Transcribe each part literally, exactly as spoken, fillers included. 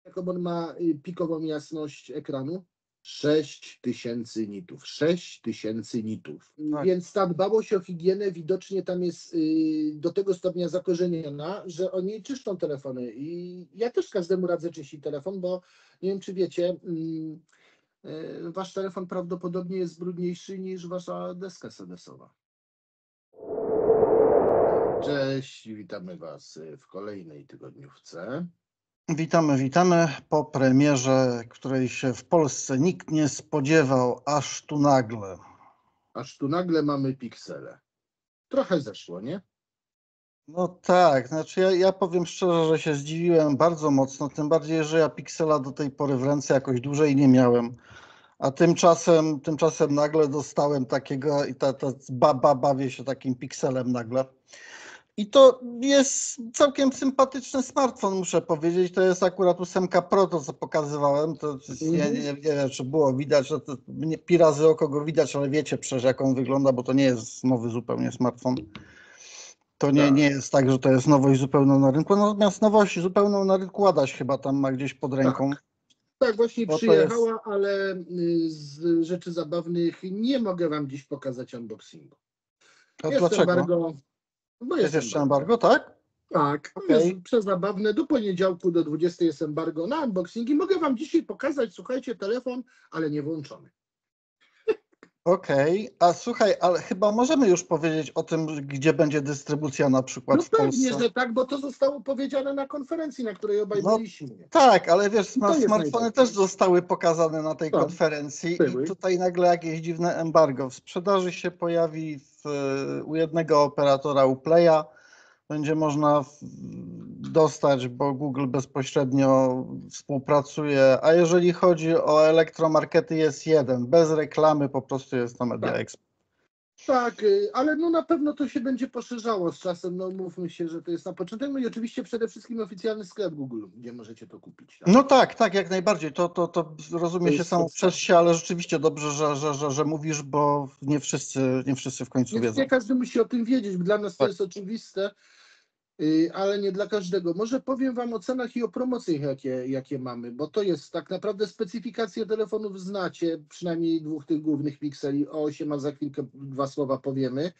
jaką on ma y, pikową jasność ekranu? sześć tysięcy nitów. sześć tysięcy nitów. Tak. Więc ta dbałość o higienę widocznie tam jest y, do tego stopnia zakorzeniona, że oni czyszczą telefony. I ja też każdemu radzę czyścić telefon, bo nie wiem, czy wiecie, y, y, wasz telefon prawdopodobnie jest brudniejszy niż wasza deska es em esowa. Cześć, witamy was w kolejnej tygodniówce. Witamy, witamy po premierze, której się w Polsce nikt nie spodziewał, aż tu nagle. Aż tu nagle mamy piksele. Trochę zeszło, nie? No tak, znaczy ja, ja powiem szczerze, że się zdziwiłem bardzo mocno, tym bardziej, że ja piksela do tej pory w ręce jakoś dłużej nie miałem. A tymczasem, tymczasem nagle dostałem takiego i ta, ta ba, ba, bawię się takim pikselem nagle. I to jest całkiem sympatyczny smartfon, muszę powiedzieć. To jest akurat ósemka Pro, to co pokazywałem. To jest, nie, nie, nie wiem, czy było widać, że to nie, pi razy oko go widać, ale wiecie przecież, jak on wygląda, bo to nie jest nowy zupełnie smartfon. To nie, Tak. nie jest tak, że to jest nowość zupełną na rynku. Natomiast nowość zupełną na rynku Adaś chyba tam ma gdzieś pod ręką. Tak, tak właśnie Bo to przyjechała, jest... ale y, z rzeczy zabawnych nie mogę wam dziś pokazać unboxingu. A Jest dlaczego? embargo. Bo Jest jeszcze embargo, tak? Tak, to Okej. jest przezabawne. Do poniedziałku do dwudziestej jest embargo na unboxingi. Mogę wam dzisiaj pokazać, słuchajcie, telefon, ale nie włączony. Okej, a słuchaj, ale chyba możemy już powiedzieć o tym, gdzie będzie dystrybucja na przykład No w Polsce. pewnie, że tak, bo to zostało powiedziane na konferencji, na której obaj No, byliśmy. Tak, ale wiesz, I to jest smartfony najważniejsze. też zostały pokazane na tej Tak, konferencji były. i tutaj nagle jakieś dziwne embargo. W sprzedaży się pojawi w, u jednego operatora Uplaya. Będzie można w, dostać, bo Google bezpośrednio współpracuje. A jeżeli chodzi o elektromarkety, jest jeden. Bez reklamy, po prostu jest to Media Tak. Expert. Tak, y, ale no na pewno to się będzie poszerzało z czasem, no mówmy się, że to jest na początek, no i oczywiście przede wszystkim oficjalny sklep Google, gdzie możecie to kupić. Tak? No tak, tak, jak najbardziej. To, to, to rozumie To się jest samo podstawa. przez się, ale rzeczywiście dobrze, że, że, że, że mówisz, bo nie wszyscy, nie wszyscy w końcu Nie, wiedzą. nie każdy musi o tym wiedzieć, dla nas to Tak. jest oczywiste, y, ale nie dla każdego. Może powiem wam o cenach i o promocjach, jakie, jakie mamy, bo to jest tak naprawdę specyfikację telefonów znacie, przynajmniej dwóch tych głównych pikseli, o osiem, a za chwilkę dwa słowa powiemy.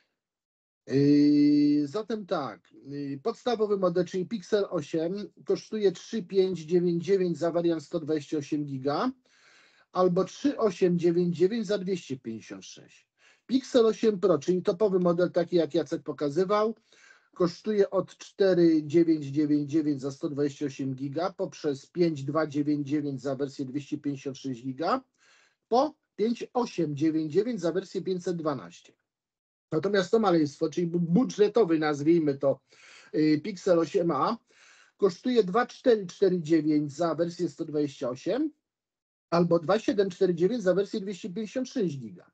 Yy, zatem tak, yy, podstawowy model, czyli Pixel osiem, kosztuje trzy tysiące pięćset dziewięćdziesiąt dziewięć za wariant sto dwadzieścia osiem giga albo trzy tysiące osiemset dziewięćdziesiąt dziewięć za dwieście pięćdziesiąt sześć. Pixel osiem Pro, czyli topowy model, taki jak Jacek pokazywał, kosztuje od cztery tysiące dziewięćset dziewięćdziesiąt dziewięć za sto dwadzieścia osiem giga poprzez pięć tysięcy dwieście dziewięćdziesiąt dziewięć za wersję dwieście pięćdziesiąt sześć giga po pięć tysięcy osiemset dziewięćdziesiąt dziewięć za wersję pięćset dwanaście. Natomiast to maleństwo, czyli budżetowy, nazwijmy to, Pixel osiem a, kosztuje dwa tysiące czterysta czterdzieści dziewięć za wersję sto dwadzieścia osiem albo dwa tysiące siedemset czterdzieści dziewięć za wersję dwieście pięćdziesiąt sześć giga.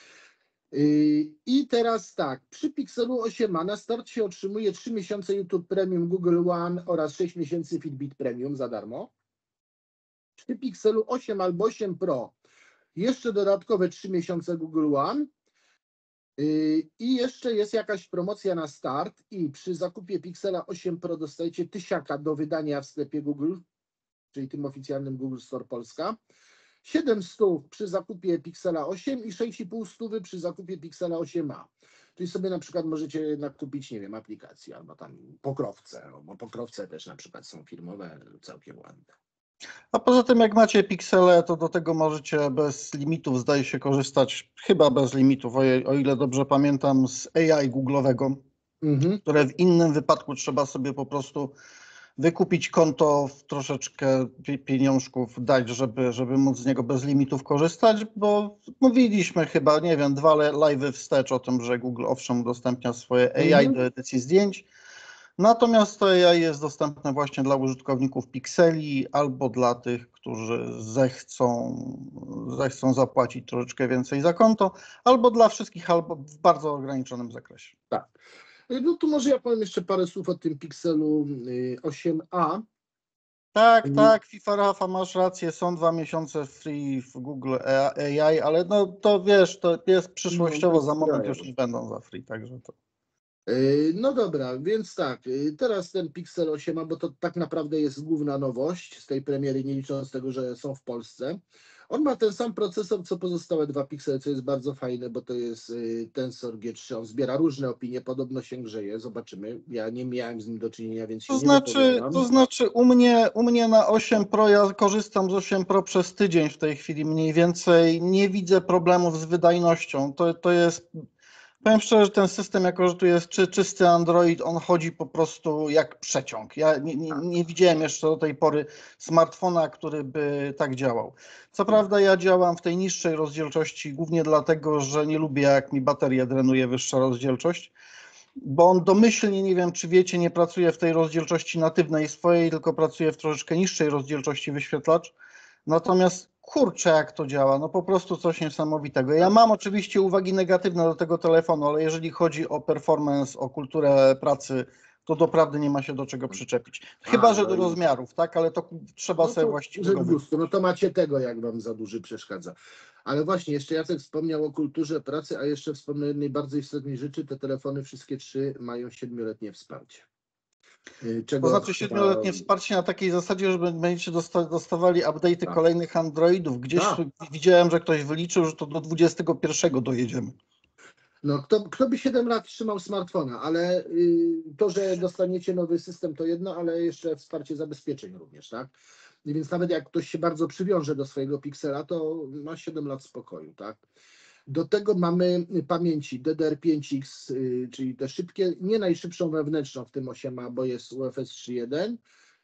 I teraz tak, przy Pixelu osiem a na start się otrzymuje trzy miesiące YouTube Premium Google One oraz sześć miesięcy Fitbit Premium za darmo. Przy Pixelu osiem albo osiem Pro jeszcze dodatkowe trzy miesiące Google One. I jeszcze jest jakaś promocja na start i przy zakupie Pixela osiem Pro dostajecie tysiaka do wydania w sklepie Google, czyli tym oficjalnym Google Store Polska, siedemset przy zakupie Pixela osiem i sześć i pół stówy przy zakupie Pixela osiem a. Czyli sobie na przykład możecie nakupić, nie wiem, aplikację albo tam pokrowce, bo pokrowce też na przykład są firmowe, całkiem ładne. A poza tym, jak macie piksele, to do tego możecie bez limitów, zdaje się, korzystać, chyba bez limitów, o, o ile dobrze pamiętam, z A I Google'owego, Mhm. które w innym wypadku trzeba sobie po prostu wykupić konto, w troszeczkę pieniążków dać, żeby, żeby móc z niego bez limitów korzystać, bo mówiliśmy chyba, nie wiem, dwa live'y wstecz o tym, że Google owszem udostępnia swoje A I Mhm. do edycji zdjęć. Natomiast to A I jest dostępne właśnie dla użytkowników Pixeli albo dla tych, którzy zechcą, zechcą zapłacić troszeczkę więcej za konto, albo dla wszystkich, albo w bardzo ograniczonym zakresie. Tak. No to może ja powiem jeszcze parę słów o tym Pixelu osiem a. Tak, tak, FIFA Rafa, masz rację, są dwa miesiące free w Google A I, ale no to wiesz, to jest przyszłościowo, za moment już nie będą za free, także to... Yy, No dobra, więc tak, yy, teraz ten Pixel osiem, a bo to tak naprawdę jest główna nowość z tej premiery, nie licząc tego, że są w Polsce. On ma ten sam procesor, co pozostałe dwa Pixele, co jest bardzo fajne, bo to jest yy, Tensor G trzy. On zbiera różne opinie, podobno się grzeje, zobaczymy. Ja nie miałem z nim do czynienia, więc się To nie znaczy, wypowiadam. to znaczy u mnie, u mnie na osiem Pro, ja korzystam z osiem Pro przez tydzień w tej chwili mniej więcej, nie widzę problemów z wydajnością. To, to jest, powiem szczerze, że ten system, jako że tu jest czy, czysty Android, on chodzi po prostu jak przeciąg. Ja nie, nie, nie widziałem jeszcze do tej pory smartfona, który by tak działał. Co prawda ja działam w tej niższej rozdzielczości głównie dlatego, że nie lubię, jak mi bateria drenuje wyższa rozdzielczość, bo on domyślnie, nie wiem czy wiecie, nie pracuje w tej rozdzielczości natywnej swojej, tylko pracuje w troszeczkę niższej rozdzielczości wyświetlacz. Natomiast kurczę, jak to działa, no po prostu coś niesamowitego. Ja mam oczywiście uwagi negatywne do tego telefonu, ale jeżeli chodzi o performance, o kulturę pracy, to doprawdy nie ma się do czego przyczepić. Chyba A, że no do i rozmiarów, tak, ale to trzeba no sobie to właściwego rzecz wybrać. gustu, no to macie tego, jak wam za duży przeszkadza. Ale właśnie, jeszcze Jacek wspomniał o kulturze pracy, a jeszcze wspomnę o jednej bardzo istotnej rzeczy, te telefony wszystkie trzy mają siedmioletnie wsparcie. Y, To Czego znaczy chyba siedmioletnie wsparcie na takiej zasadzie, że będziecie dosta dostawali update'y tak. kolejnych Androidów. Gdzieś Tak. widziałem, że ktoś wyliczył, że to do dwudziestego pierwszego dojedziemy. No, kto, kto by siedem lat trzymał smartfona, ale y, to, że dostaniecie nowy system to jedno, ale jeszcze wsparcie zabezpieczeń również, tak? I więc nawet jak ktoś się bardzo przywiąże do swojego Pixela, to ma siedem lat spokoju, tak? Do tego mamy pamięci D D R pięć X, y, czyli te szybkie, nie najszybszą wewnętrzną w tym osiem A, bo jest U F S trzy jeden.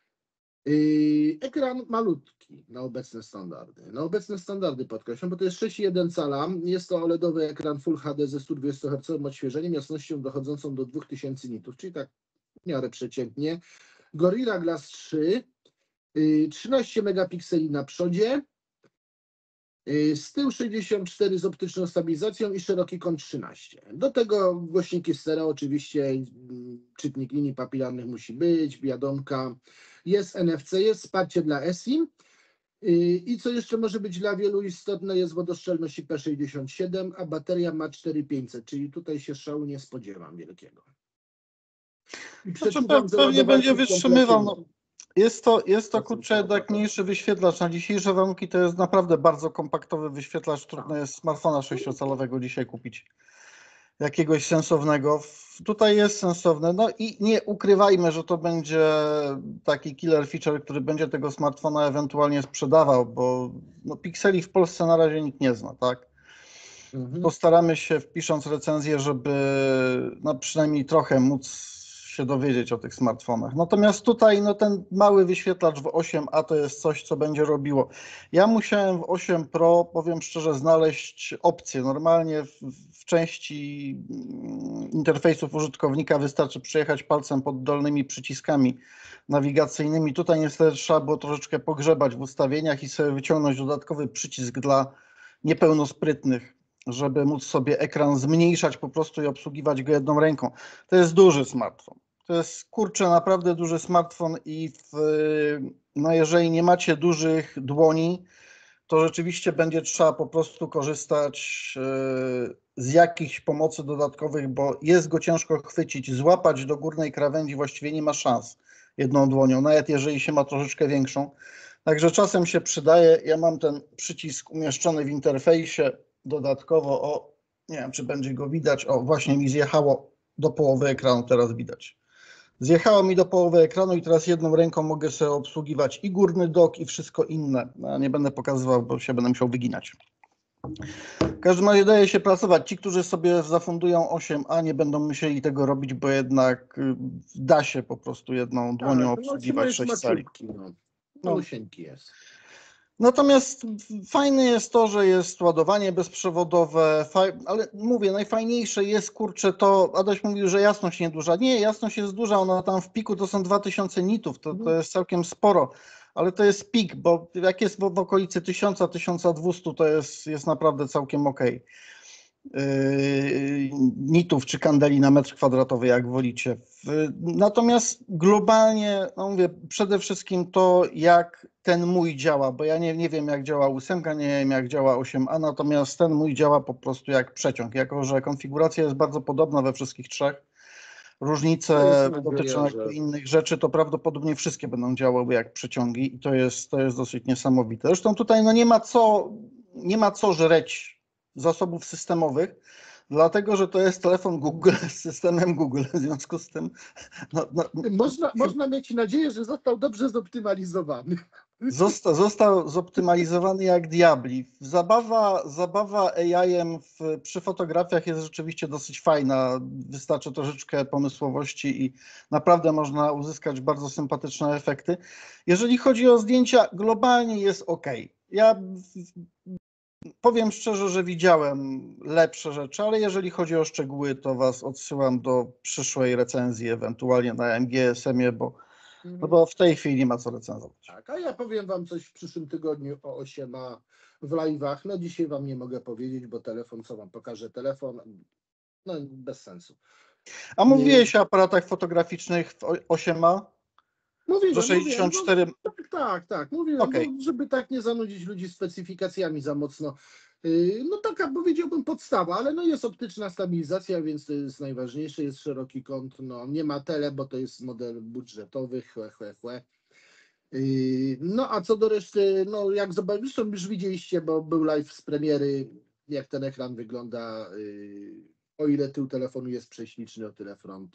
Yy, ekran malutki na obecne standardy. Na obecne standardy podkreślam, bo to jest sześć przecinek jeden cala. Jest to OLEDowy ekran Full H D ze sto dwudziestu hercowym odświeżeniem, jasnością dochodzącą do dwa tysiące nitów, czyli tak w miarę przeciętnie. Gorilla Glass trzy, yy, trzynaście megapikseli na przodzie, yy, z tyłu sześćdziesiąt cztery z optyczną stabilizacją i szeroki kąt trzynaście. Do tego głośniki stereo, oczywiście yy, czytnik linii papilarnych musi być, wiadomka. Jest N F C, jest wsparcie dla eSIM. I co jeszcze może być dla wielu istotne, jest wodoszczelność I P sześćdziesiąt siedem, a bateria ma cztery tysiące pięćset, czyli tutaj się szału nie spodziewam wielkiego. I Znaczy pe przeczuwam, że pewnie będzie ładowarki w komplecie wytrzymywał. nie. No, jest to, jest to To co kurczę trzeba jednak pakować. mniejszy wyświetlacz. Na dzisiejsze warunki to jest naprawdę bardzo kompaktowy wyświetlacz. Trudno Tak. jest smartfona sześciocalowego dzisiaj kupić. Jakiegoś sensownego. Tutaj jest sensowne. No i nie ukrywajmy, że to będzie taki killer feature, który będzie tego smartfona ewentualnie sprzedawał, bo no, pikseli w Polsce na razie nikt nie zna, tak? Mhm. Postaramy się, wpisząc recenzję, żeby no, przynajmniej trochę móc się dowiedzieć o tych smartfonach. Natomiast tutaj no, ten mały wyświetlacz w osiem A to jest coś, co będzie robiło. Ja musiałem w osiem Pro, powiem szczerze, znaleźć opcję. Normalnie w, w części interfejsów użytkownika wystarczy przejechać palcem pod dolnymi przyciskami nawigacyjnymi. Tutaj niestety trzeba było troszeczkę pogrzebać w ustawieniach i sobie wyciągnąć dodatkowy przycisk dla niepełnosprytnych, żeby móc sobie ekran zmniejszać po prostu i obsługiwać go jedną ręką. To jest duży smartfon. To jest, kurczę, naprawdę duży smartfon i w, no jeżeli nie macie dużych dłoni, to rzeczywiście będzie trzeba po prostu korzystać z jakichś pomocy dodatkowych, bo jest go ciężko chwycić, złapać do górnej krawędzi właściwie nie ma szans jedną dłonią, nawet jeżeli się ma troszeczkę większą. Także czasem się przydaje. Ja mam ten przycisk umieszczony w interfejsie dodatkowo. O, nie wiem, czy będzie go widać. O, właśnie mi zjechało do połowy ekranu, teraz widać. Zjechało mi do połowy ekranu i teraz jedną ręką mogę sobie obsługiwać i górny dok, i wszystko inne. No, nie będę pokazywał, bo się będę musiał wyginać. W każdym razie daje się pracować. Ci, którzy sobie zafundują osiem A, nie będą musieli tego robić, bo jednak da się po prostu jedną dłonią Tak, no obsługiwać jest sześć cali. maciutki, no. No. Malusieńki jest. Natomiast fajne jest to, że jest ładowanie bezprzewodowe, ale mówię, najfajniejsze jest, kurczę, to Adaś mówił, że jasność nieduża. Nie, jasność jest duża, ona tam w piku to są dwa tysiące nitów, to, to jest całkiem sporo, ale to jest pik, bo jak jest w, w okolicy tysiąc do tysiąca dwustu, to jest, jest naprawdę całkiem okej. Yy, nitów czy kandeli na metr kwadratowy, jak wolicie. Natomiast globalnie, no mówię, przede wszystkim to, jak ten mój działa, bo ja nie, nie wiem, jak działa ósemka, nie wiem, jak działa osiem A, natomiast ten mój działa po prostu jak przeciąg, jako że konfiguracja jest bardzo podobna we wszystkich trzech. różnice To jest nadzieja, dotyczą że- innych rzeczy, to prawdopodobnie wszystkie będą działały jak przeciągi i to jest, to jest dosyć niesamowite. Zresztą tutaj no nie ma co, nie ma co żreć zasobów systemowych, dlatego że to jest telefon Google z systemem Google, w związku z tym no, no, Można, można mieć nadzieję, że został dobrze zoptymalizowany. Został, został zoptymalizowany jak diabli. Zabawa, zabawa A I-em w, przy fotografiach jest rzeczywiście dosyć fajna. Wystarczy troszeczkę pomysłowości i naprawdę można uzyskać bardzo sympatyczne efekty. Jeżeli chodzi o zdjęcia, globalnie jest ok. Ja powiem szczerze, że widziałem lepsze rzeczy, ale jeżeli chodzi o szczegóły, to Was odsyłam do przyszłej recenzji, ewentualnie na M G S M-ie, bo no bo w tej chwili nie ma co recenzować. Tak, a ja powiem wam coś w przyszłym tygodniu o osiem a w live'ach. No dzisiaj wam nie mogę powiedzieć, bo telefon, co wam pokażę, telefon, no bez sensu. A mówiłeś o aparatach fotograficznych w osiem a? Mówiłem, Że sześćdziesiąt cztery... mówiłem, no, tak, tak, tak, mówiłem, Okej. bo żeby tak nie zanudzić ludzi specyfikacjami za mocno. Yy, No taka powiedziałbym podstawa, ale no jest optyczna stabilizacja, więc to jest najważniejsze, jest szeroki kąt, no nie ma tele, bo to jest model budżetowy, chłe, chłe, chłe. Yy, No a co do reszty, no jak zobaczyliście, już widzieliście, bo był live z premiery, jak ten ekran wygląda. Yy, O ile tył telefonu jest prześliczny, o tyle front.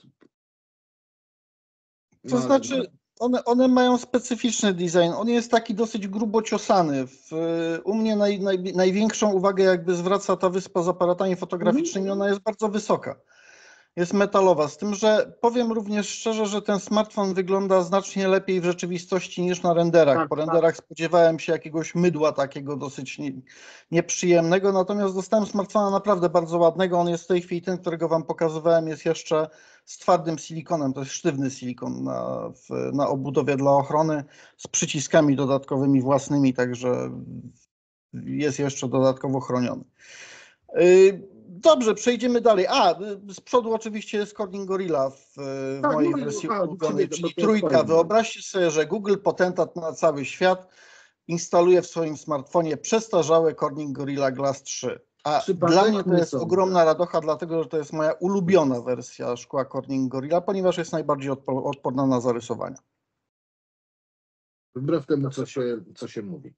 To No, znaczy, one, one mają specyficzny design. On jest taki dosyć grubo ciosany. W, u mnie naj, naj, największą uwagę jakby zwraca ta wyspa z aparatami fotograficznymi. Ona jest bardzo wysoka. Jest metalowa, z tym, że powiem również szczerze, że ten smartfon wygląda znacznie lepiej w rzeczywistości niż na renderach. Tak, Po tak. renderach spodziewałem się jakiegoś mydła takiego dosyć nie, nieprzyjemnego, natomiast dostałem smartfona naprawdę bardzo ładnego. On jest w tej chwili ten, którego wam pokazywałem, jest jeszcze z twardym silikonem, to jest sztywny silikon na, w, na obudowie dla ochrony z przyciskami dodatkowymi własnymi, także jest jeszcze dodatkowo chroniony. Yy, Dobrze, przejdziemy dalej. A, z przodu oczywiście jest Corning Gorilla w, w Tak, mojej mówię, wersji a, ulubionej, to czyli to trójka. fajne. Wyobraźcie sobie, że Google, potentat na cały świat, instaluje w swoim smartfonie przestarzałe Corning Gorilla Glass trzy. A Przypadek? dla mnie to Nie jest sądzę. ogromna radocha, dlatego że to jest moja ulubiona wersja szkła Corning Gorilla, ponieważ jest najbardziej odpo- odporna na zarysowania. Wbrew temu, co się, co się mówi.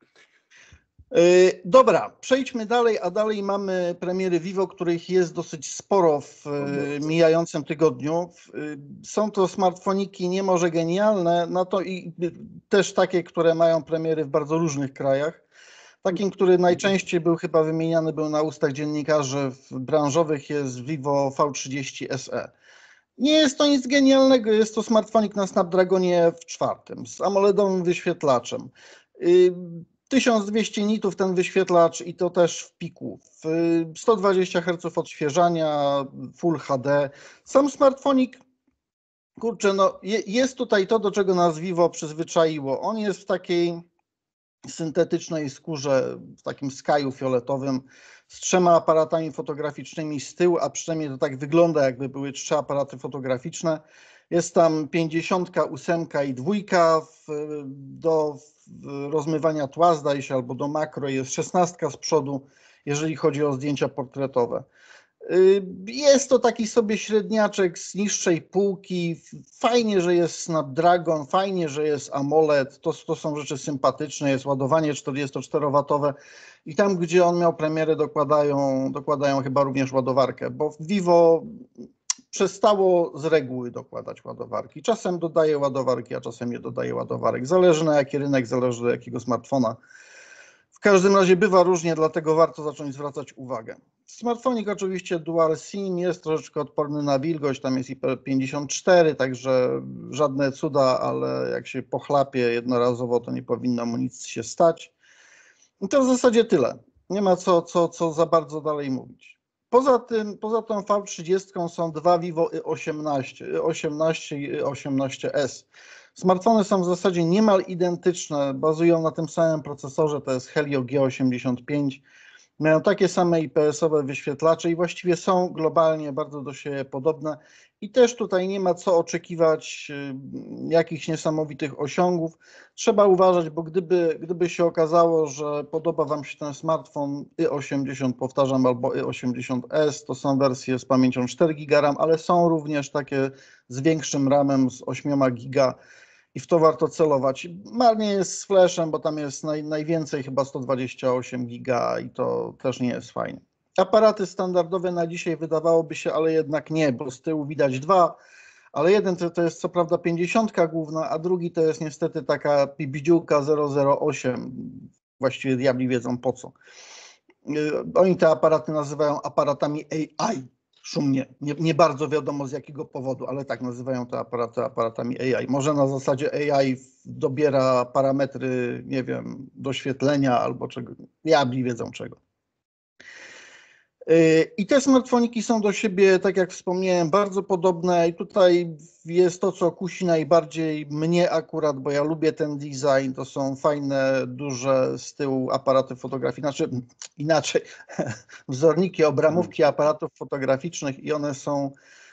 Yy, Dobra, przejdźmy dalej, a dalej mamy premiery Vivo, których jest dosyć sporo w yy, mijającym tygodniu. Yy, Są to smartfoniki nie może genialne, no to i yy, też takie, które mają premiery w bardzo różnych krajach. Takim, który najczęściej był chyba wymieniany był na ustach dziennikarzy branżowych, jest Vivo V trzydzieści S E. Nie jest to nic genialnego, jest to smartfonik na Snapdragonie w czwartym z AMOLEDowym wyświetlaczem. Yy, tysiąc dwieście nitów ten wyświetlacz i to też w piku. sto dwadzieścia herców odświeżania, Full H D. Sam smartfonik, kurczę, no jest tutaj to, do czego nas Vivo przyzwyczaiło. On jest w takiej syntetycznej skórze, w takim skaju fioletowym, z trzema aparatami fotograficznymi z tyłu, a przynajmniej to tak wygląda, jakby były trzy aparaty fotograficzne. Jest tam pięćdziesiątka, ósemka i dwójka do rozmywania tła, zdaje się, albo do makro. Jest szesnastka z przodu, jeżeli chodzi o zdjęcia portretowe. Jest to taki sobie średniaczek z niższej półki. Fajnie, że jest Snapdragon, fajnie, że jest AMOLED. To, to są rzeczy sympatyczne. Jest ładowanie czterdziestoczterowatowe i tam, gdzie on miał premierę, dokładają, dokładają chyba również ładowarkę, bo Vivo przestało z reguły dokładać ładowarki. Czasem dodaje ładowarki, a czasem nie dodaje ładowarek. Zależy na jaki rynek, zależy do jakiego smartfona. W każdym razie bywa różnie, dlatego warto zacząć zwracać uwagę. Smartfonik oczywiście Dual SIM, jest troszeczkę odporny na wilgoć, tam jest I P pięćdziesiąt cztery, także żadne cuda, ale jak się pochlapie jednorazowo, to nie powinno mu nic się stać. I to w zasadzie tyle. Nie ma co, co, co za bardzo dalej mówić. Poza tym, poza tą V trzydzieści są dwa Vivo Y osiemnaście, Y osiemnaście i Y osiemnaście S. Smartfony są w zasadzie niemal identyczne, bazują na tym samym procesorze, to jest Helio G osiemdziesiąt pięć. Mają takie same I P S-owe wyświetlacze i właściwie są globalnie bardzo do siebie podobne. I też tutaj nie ma co oczekiwać jakichś niesamowitych osiągów. Trzeba uważać, bo gdyby, gdyby się okazało, że podoba Wam się ten smartfon i osiemdziesiąt, powtarzam, albo i osiemdziesiąt S, to są wersje z pamięcią cztery giga RAM, ale są również takie z większym ramem, z osiem giga i w to warto celować. Marnie jest z flashem, bo tam jest naj, najwięcej chyba sto dwadzieścia osiem giga i to też nie jest fajne. Aparaty standardowe na dzisiaj wydawałoby się, ale jednak nie, bo z tyłu widać dwa, ale jeden to, to jest co prawda pięćdziesiątka główna, a drugi to jest niestety taka pibidziułka zero zero osiem. Właściwie diabli wiedzą po co. Oni te aparaty nazywają aparatami A I. Szumnie. Nie, nie bardzo wiadomo z jakiego powodu, ale tak nazywają te aparaty aparatami A I. Może na zasadzie A I dobiera parametry, nie wiem, doświetlenia albo czego. Diabli wiedzą czego. I te smartfoniki są do siebie, tak jak wspomniałem, bardzo podobne i tutaj jest to, co kusi najbardziej mnie akurat, bo ja lubię ten design, to są fajne, duże z tyłu aparaty fotograficzne, znaczy inaczej, wzorniki, obramówki aparatów fotograficznych i one są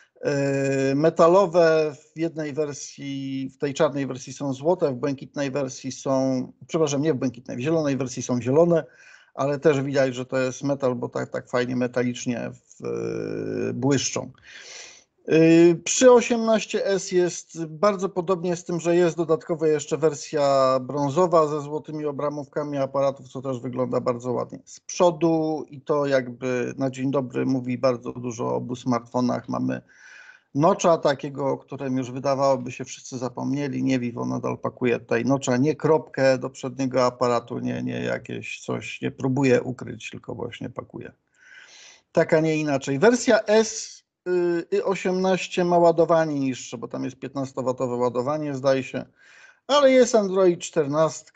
metalowe, w jednej wersji, w tej czarnej wersji są złote, w błękitnej wersji są, przepraszam, nie w błękitnej, w zielonej wersji są zielone, ale też widać, że to jest metal, bo tak, tak fajnie metalicznie w, yy, błyszczą. Yy, przy osiemnaście S jest bardzo podobnie z tym, że jest dodatkowo jeszcze wersja brązowa ze złotymi obramówkami aparatów, co też wygląda bardzo ładnie z przodu i to jakby na dzień dobry mówi bardzo dużo o obu smartfonach. Mamy notcha takiego, o którym już wydawałoby się wszyscy zapomnieli. Nie, Vivo nadal pakuje tutaj notcha, nie kropkę do przedniego aparatu, nie, nie jakieś coś, nie próbuje ukryć, tylko właśnie pakuje. Tak, a nie inaczej. Wersja S i osiemnaście ma ładowanie niższe, bo tam jest piętnastowatowe ładowanie, zdaje się, ale jest Android czternaście,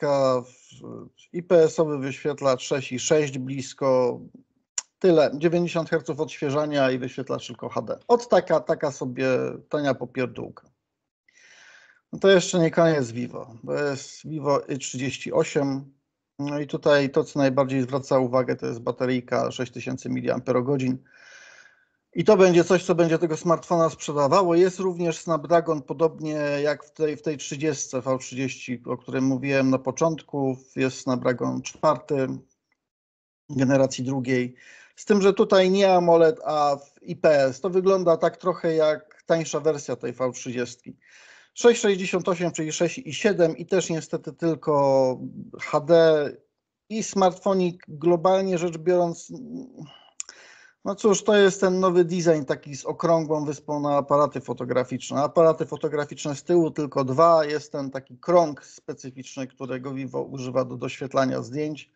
I P S-owy wyświetlacz sześć i sześć blisko. Tyle, dziewięćdziesiąt herców odświeżania i wyświetlacz tylko H D. Od taka, taka sobie tania popierdółka. No to jeszcze nie koniec Vivo, bo jest Vivo Y trzydzieści osiem. No i tutaj to, co najbardziej zwraca uwagę, to jest bateryjka sześć tysięcy miliamperogodzin. I to będzie coś, co będzie tego smartfona sprzedawało. Jest również Snapdragon, podobnie jak w tej, w tej trzydziestce V trzydzieści, o którym mówiłem na początku. Jest Snapdragon czwarty generacji drugiej. Z tym, że tutaj nie AMOLED, a I P S. To wygląda tak trochę jak tańsza wersja tej V trzydzieści. sześć sześćdziesiąt osiem, czyli sześć i siedem i też niestety tylko H D i smartfonik globalnie rzecz biorąc, no cóż, to jest ten nowy design taki z okrągłą wyspą na aparaty fotograficzne. Aparaty fotograficzne z tyłu tylko dwa, jest ten taki krąg specyficzny, którego Vivo używa do doświetlania zdjęć.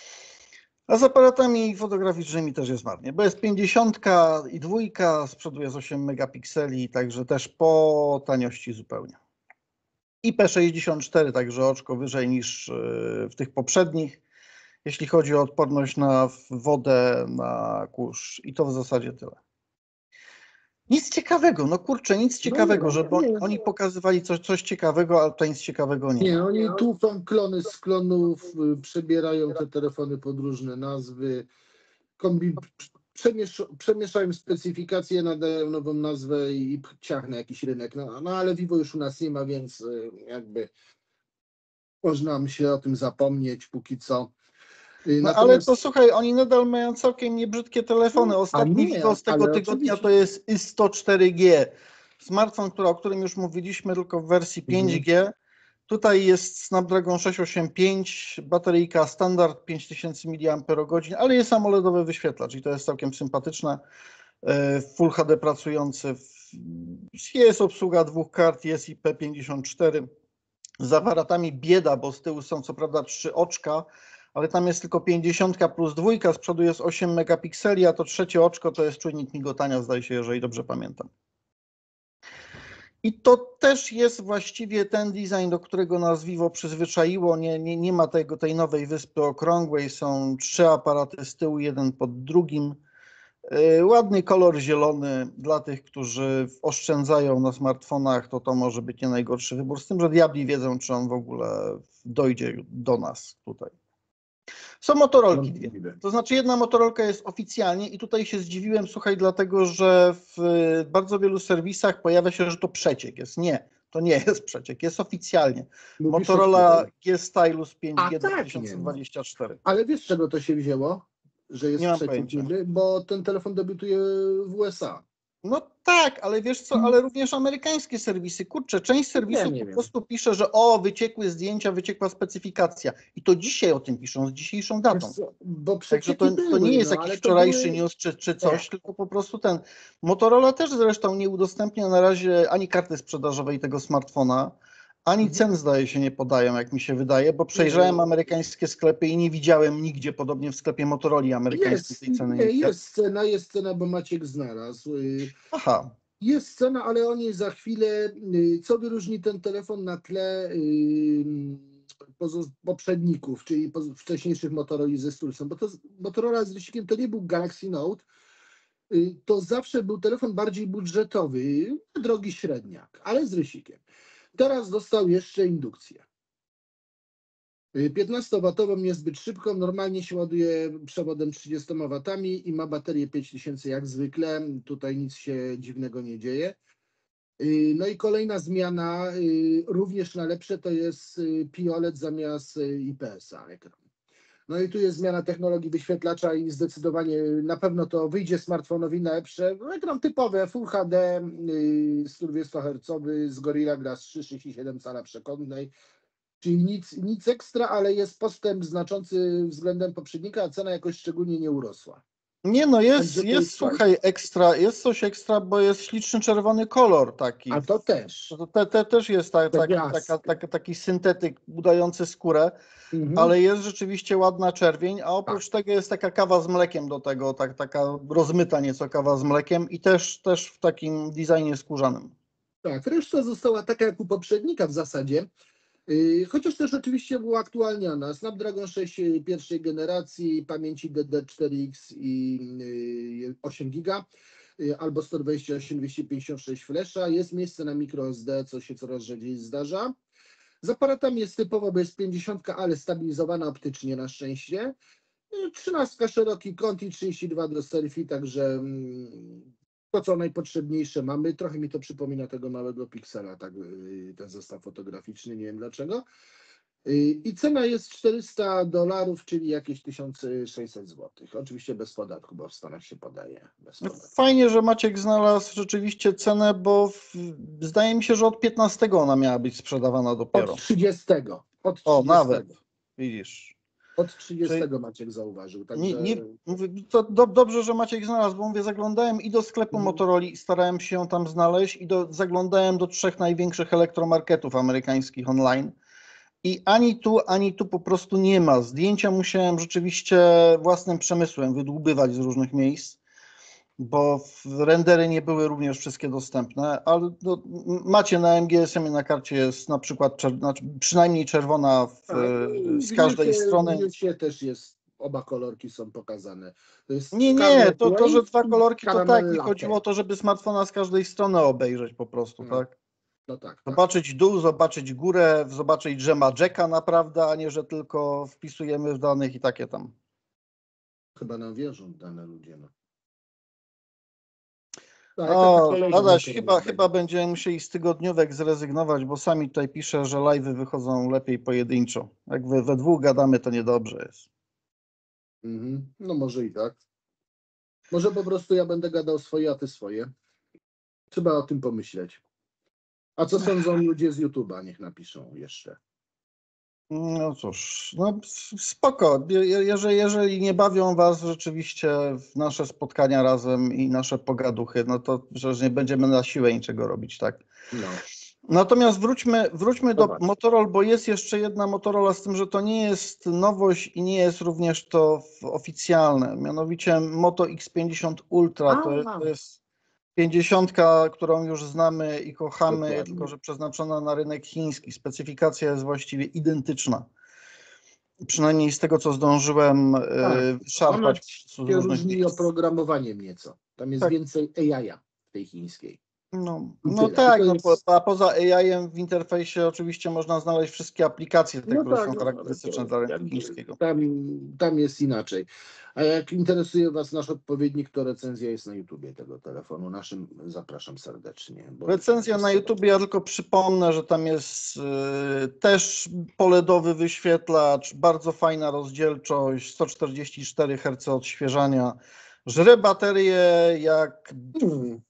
A z aparatami fotograficznymi też jest marnie, bo jest pięćdziesiątka i dwójka, z przodu jest osiem megapikseli, także też po taniości zupełnie. I P sześćdziesiąt cztery, także oczko wyżej niż w tych poprzednich, jeśli chodzi o odporność na wodę, na kurz i to w zasadzie tyle. Nic ciekawego, no kurczę, nic ciekawego, No, żeby nie, oni pokazywali coś, coś ciekawego, ale tutaj nic ciekawego nie Nie, ma. oni tu są klony z klonów, y, przebierają te telefony pod różne nazwy, kombi, przemiesz, przemieszają specyfikacje, nadają nową nazwę i ciach na jakiś rynek. No, no ale Vivo już u nas nie ma, więc y, jakby można się o tym zapomnieć póki co. Y, No ale Natomiast, to słuchaj, oni nadal mają całkiem niebrzydkie telefony. a Ostatni nie, Vivo z tego ale tygodnia oczywiście. to jest Y sto cztery G. Smartfon, który, o którym już mówiliśmy, tylko w wersji pięć G. Tutaj jest Snapdragon sześć osiemdziesiąt pięć, bateryjka standard pięć tysięcy miliamperogodzin, ale jest AMOLEDowy wyświetlacz i to jest całkiem sympatyczne. Full H D pracujący. Jest obsługa dwóch kart, jest I P pięćdziesiąt cztery. Z aparatami bieda, bo z tyłu są co prawda trzy oczka, ale tam jest tylko pięćdziesiątka plus dwójka, z przodu jest osiem megapikseli, a to trzecie oczko to jest czujnik migotania, zdaje się, jeżeli dobrze pamiętam. I to też jest właściwie ten design, do którego nas Vivo przyzwyczaiło. Nie, nie, nie ma tego, tej nowej wyspy okrągłej, są trzy aparaty z tyłu, jeden pod drugim. Ładny kolor zielony dla tych, którzy oszczędzają na smartfonach, to to może być nie najgorszy wybór, z tym, że diabli wiedzą, czy on w ogóle dojdzie do nas tutaj. Są Motorolki dwie. Wątpliwe. To znaczy jedna Motorolka jest oficjalnie i tutaj się zdziwiłem, słuchaj, dlatego że w bardzo wielu serwisach pojawia się, że to przeciek jest. Nie, to nie jest przeciek, jest oficjalnie. Mówisz Motorola o... G-Stylus pięć A G tak, dwa nie tysiące no. dwadzieścia cztery. Ale wiesz, z czego to się wzięło? Że jest Nie mam przeciek pojęcia. niby? Bo ten telefon debiutuje w U S A. No tak, ale wiesz co, ale również amerykańskie serwisy, kurczę, część serwisów nie po wiem. prostu pisze, że o, wyciekły zdjęcia, wyciekła specyfikacja i to dzisiaj o tym piszą, z dzisiejszą datą. Wiesz co, bo Także przecieki to, były, to nie jest no, jakiś ale to wczorajszy były... news czy, czy coś, tylko po prostu ten. Motorola też zresztą nie udostępnia na razie ani karty sprzedażowej tego smartfona, ani Mhm. cen zdaje się nie podają, jak mi się wydaje, bo przejrzałem Nie. amerykańskie sklepy i nie widziałem nigdzie, podobnie w sklepie Motoroli amerykańskiej, Jest, tej ceny nie, nigdzie. jest cena, jest cena, bo Maciek znalazł. Y, Aha. Jest cena, ale o niej za chwilę. y, Co wyróżni ten telefon na tle y, pozo- poprzedników, czyli poz- wcześniejszych Motorola ze Stulsem? Bo to z- Motorola z rysikiem to nie był Galaxy Note, y, to zawsze był telefon bardziej budżetowy, drogi średniak, ale z rysikiem. Teraz dostał jeszcze indukcję. piętnastowatową, niezbyt szybką, normalnie się ładuje przewodem trzydziestoma watami i ma baterię pięć tysięcy jak zwykle, tutaj nic się dziwnego nie dzieje. Y, No i kolejna zmiana, y, również na lepsze, to jest y, P I O L E D zamiast y, I P S a ekran. No i tu jest zmiana technologii wyświetlacza i zdecydowanie na pewno to wyjdzie smartfonowi na lepsze. Ekran typowy Full H D, y, sto dwadzieścia herców z Gorilla Glass trzy, sześć i siedem cala przekątnej. Czyli nic, nic ekstra, ale jest postęp znaczący względem poprzednika, a cena jakoś szczególnie nie urosła. Nie no, jest, Także to jest, jest fajne. słuchaj, ekstra, jest coś ekstra, bo jest śliczny czerwony kolor taki. A to też. To te, te też jest ta, Te taki, gwiazdki. taka, taka, taki syntetyk udający skórę, Mhm. ale jest rzeczywiście ładna czerwień, a oprócz tego jest taka kawa z mlekiem do tego, tak, taka rozmyta nieco kawa z mlekiem i też, też w takim designie skórzanym. Tak, reszta została taka jak u poprzednika w zasadzie, yy, chociaż też oczywiście była aktualniana. Snapdragon sześć pierwszej generacji, pamięci D D cztery X i yy, osiem giga, yy, albo sto dwadzieścia osiem, dwieście pięćdziesiąt sześć flasha. Jest miejsce na microSD, co się coraz rzadziej zdarza. Z aparatami jest typowo, bo jest pięćdziesiątka, ale stabilizowana optycznie na szczęście. trzynastka szeroki kąt i trzydzieści dwa do selfie, także mm, to co najpotrzebniejsze mamy. Trochę mi to przypomina tego małego Pixela, tak, y, ten zestaw fotograficzny, nie wiem dlaczego. Y, I cena jest czterysta dolarów, czyli jakieś tysiąc sześćset złotych. Oczywiście bez podatku, bo w Stanach się podaje bez podatku. Fajnie, że Maciek znalazł rzeczywiście cenę, bo w, zdaje mi się, że od piętnastego ona miała być sprzedawana dopiero. Od trzydziestego. Od O, trzydziestego. nawet, widzisz. Od trzydziestego Maciek zauważył. Także... Nie, nie, mówię, to do, dobrze, że Maciek znalazł, bo mówię, zaglądałem i do sklepu Mhm. Motorola i starałem się ją tam znaleźć i do, zaglądałem do trzech największych elektromarketów amerykańskich online i ani tu, ani tu po prostu nie ma. Zdjęcia musiałem rzeczywiście własnym przemysłem wydłubywać z różnych miejsc, bo w rendery nie były również wszystkie dostępne, ale no, macie na M G S M-ie na karcie jest na przykład czer, znaczy przynajmniej czerwona w, Tak, z każdej strony. W newsie też jest, oba kolorki są pokazane. To jest Nie, nie, Scarlet to, to że Wave dwa i kolorki to Caramel tak, mi Latte. chodziło o to, żeby smartfona z każdej strony obejrzeć po prostu, No, tak? No tak, tak. Zobaczyć dół, zobaczyć górę, zobaczyć, że ma jacka naprawdę, a nie, że tylko wpisujemy w danych i takie tam. Chyba nam wierzą dane ludzie. No. Tak, O, taka Adaś, kolejna chyba, będzie. chyba będziemy musieli z tygodniówek zrezygnować, bo sami tutaj pisze, że live'y wychodzą lepiej pojedynczo. Jak we, we dwóch gadamy, to niedobrze jest. Mhm. No może i tak. Może po prostu ja będę gadał swoje, a ty swoje. Trzeba o tym pomyśleć. A co sądzą ludzie z YouTube'a? Niech napiszą jeszcze. No cóż, no spoko. Je- Jeżeli, jeżeli nie bawią was rzeczywiście w nasze spotkania razem i nasze pogaduchy, no to przecież nie będziemy na siłę niczego robić, tak? No. Natomiast wróćmy, wróćmy do Zobacz. Motorola, bo jest jeszcze jedna Motorola, z tym, że to nie jest nowość i nie jest również to w- oficjalne. Mianowicie Moto X pięćdziesiąt Ultra to jest, A. to jest pięćdziesiątka, którą już znamy i kochamy, Dokładnie. tylko że przeznaczona na rynek chiński. Specyfikacja jest właściwie identyczna. Przynajmniej z tego, co zdążyłem Tak. tak. Ona szarpać z się różnych różni miejsc. oprogramowaniem nieco. Tam jest Tak. więcej A I w tej chińskiej. No, I no tyle. tak, To no, po, jest, a poza A I-em w interfejsie oczywiście można znaleźć wszystkie aplikacje, te, no które tak, są no, ale charakterystyczne to dla rynku jakby chińskiego. tam, tam jest inaczej. A jak interesuje Was nasz odpowiednik, to recenzja jest na YouTubie tego telefonu. Naszym zapraszam serdecznie. Bo Recenzja na YouTube, ja tylko przypomnę, że tam jest y, też poledowy wyświetlacz, bardzo fajna rozdzielczość, sto czterdzieści cztery herce odświeżania, żre baterię jak Hmm.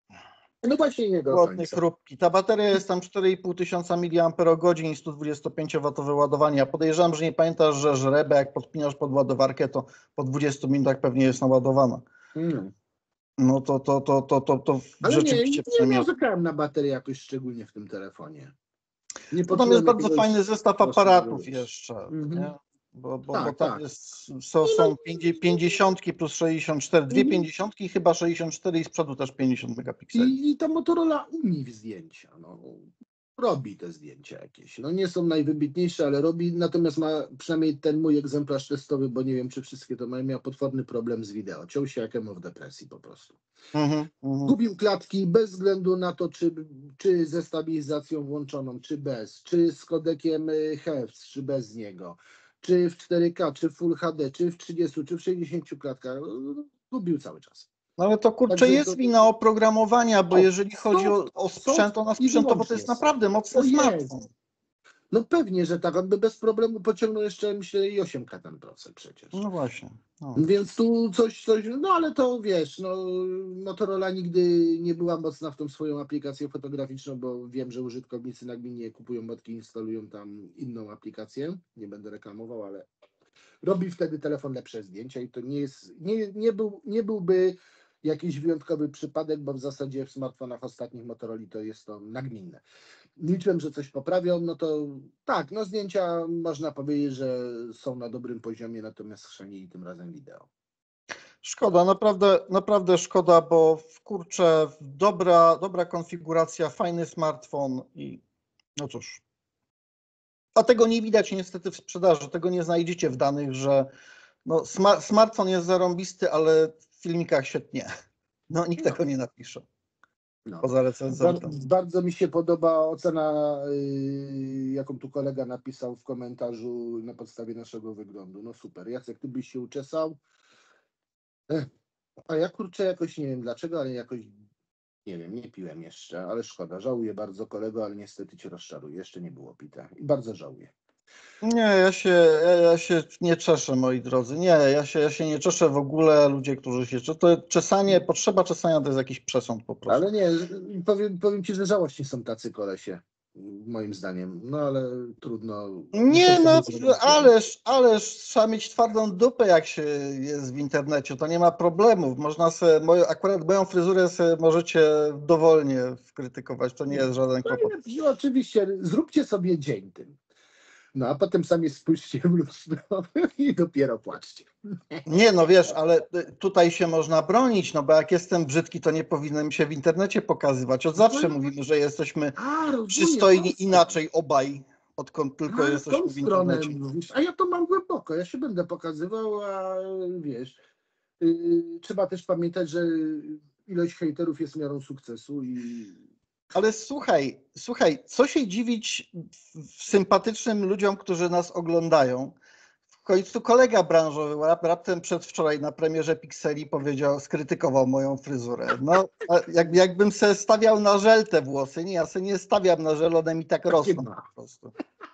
No właśnie nie do błotne końca. chrupki. Ta bateria jest tam cztery i pół tysiąca miliamperogodzin i sto dwudziestopięciowatowe ładowanie. Ja podejrzewam, że nie pamiętasz, że żre, bo jak podpinasz pod ładowarkę, to po dwudziestu minutach pewnie jest naładowana. Hmm. No to, to, to, to, to, to Ale nie, rzeczywiście nie przemiot. narzekałem na baterię jakoś szczególnie w tym telefonie. Nie No tam jest poczułem bardzo jakiegoś fajny zestaw strasznego, aparatów wiesz. jeszcze, Mhm. nie? Bo, bo, bo Tak, tam tak. jest, są, Nie, no, są pięćdziesiątki plus sześćdziesiąt cztery, dwie mhm. pięćdziesiątki i chyba sześćdziesiąt cztery i z przodu też pięćdziesiąt megapikseli. I, I ta Motorola umie zdjęcia. No. Robi te zdjęcia jakieś. No nie są najwybitniejsze, ale robi. Natomiast ma przynajmniej ten mój egzemplarz testowy, bo nie wiem, czy wszystkie to mają, miał potworny problem z wideo. Ciął się jak emo w depresji po prostu. Mhm, mhm. Gubił klatki bez względu na to, czy, czy ze stabilizacją włączoną, czy bez, czy z kodekiem y, Hertz, czy bez niego, czy w cztery K, czy w Full H D, czy w trzydziestu, czy w sześćdziesięciu klatkach. Gubił cały czas. No ale to kurczę Także jest to, wina oprogramowania, bo o, jeżeli chodzi o, soft, o soft sprzęt, to na i sprzętowo to wyłącznie jest soft. naprawdę mocny To jest. smartfon. No pewnie, że tak. On by bez problemu pociągnął jeszcze, myślę, i osiem K ten procent przecież. No właśnie. No. Więc tu coś, coś, no ale to wiesz, no Motorola nigdy nie była mocna w tą swoją aplikację fotograficzną, bo wiem, że użytkownicy nagminnie kupują modki, instalują tam inną aplikację. Nie będę reklamował, ale robi wtedy telefon lepsze zdjęcia i to nie jest, nie, nie, był, nie byłby jakiś wyjątkowy przypadek, bo w zasadzie w smartfonach ostatnich Motorola to jest to nagminne. Liczyłem, że coś poprawią, no to tak, no zdjęcia można powiedzieć, że są na dobrym poziomie, natomiast chrzanili tym razem wideo. Szkoda, naprawdę, naprawdę szkoda, bo kurczę, dobra, dobra konfiguracja, fajny smartfon i no cóż. A tego nie widać niestety w sprzedaży, tego nie znajdziecie w danych, że no, smar smartfon jest zarąbisty, ale w filmikach świetnie. No nikt No, tego nie napisze, no. poza Bar recenzentem. bardzo mi się podoba ocena, yy, jaką tu kolega napisał w komentarzu na podstawie naszego wyglądu. No super. Jacek, ty byś się uczesał. Ech. A ja kurczę jakoś nie wiem dlaczego, ale jakoś nie wiem, nie piłem jeszcze, ale szkoda. Żałuję bardzo kolego, ale niestety cię rozczaruję. Jeszcze nie było pite i bardzo żałuję. Nie, ja się, ja, ja się nie czeszę, moi drodzy. Nie, ja się, ja się nie czeszę w ogóle. Ludzie, którzy się czeszą, to czesanie, potrzeba czesania to jest jakiś przesąd po prostu. Ale nie, powiem, powiem ci, że żałośnie są tacy kolesie, moim zdaniem. No ale trudno. Nie, Muszą no, sobie zrobić. ależ, ależ trzeba mieć twardą dupę, jak się jest w internecie. To nie ma problemów. Można sobie, moją, akurat moją fryzurę sobie możecie dowolnie krytykować. To nie jest żaden kłopot. No, oczywiście, zróbcie sobie dzień tym. No a potem sami spójrzcie w lustro i dopiero płaczcie. Nie, no wiesz, ale tutaj się można bronić, no bo jak jestem brzydki, to nie powinienem się w internecie pokazywać. Od zawsze mówimy, że jesteśmy A, rozumiem, przystojni tą inaczej obaj, odkąd tylko A, jesteśmy tą w stronę internecie. mówisz, a ja to mam głęboko, ja się będę pokazywał, a wiesz, yy, trzeba też pamiętać, że ilość hejterów jest miarą sukcesu i Ale słuchaj, słuchaj, co się dziwić w sympatycznym ludziom, którzy nas oglądają. W końcu kolega branżowy rap- raptem przedwczoraj na premierze Pixeli powiedział, skrytykował moją fryzurę. No, a jak, jakbym se stawiał na żel te włosy. Nie, ja se nie stawiam na żel, one mi tak rosną ma. po prostu.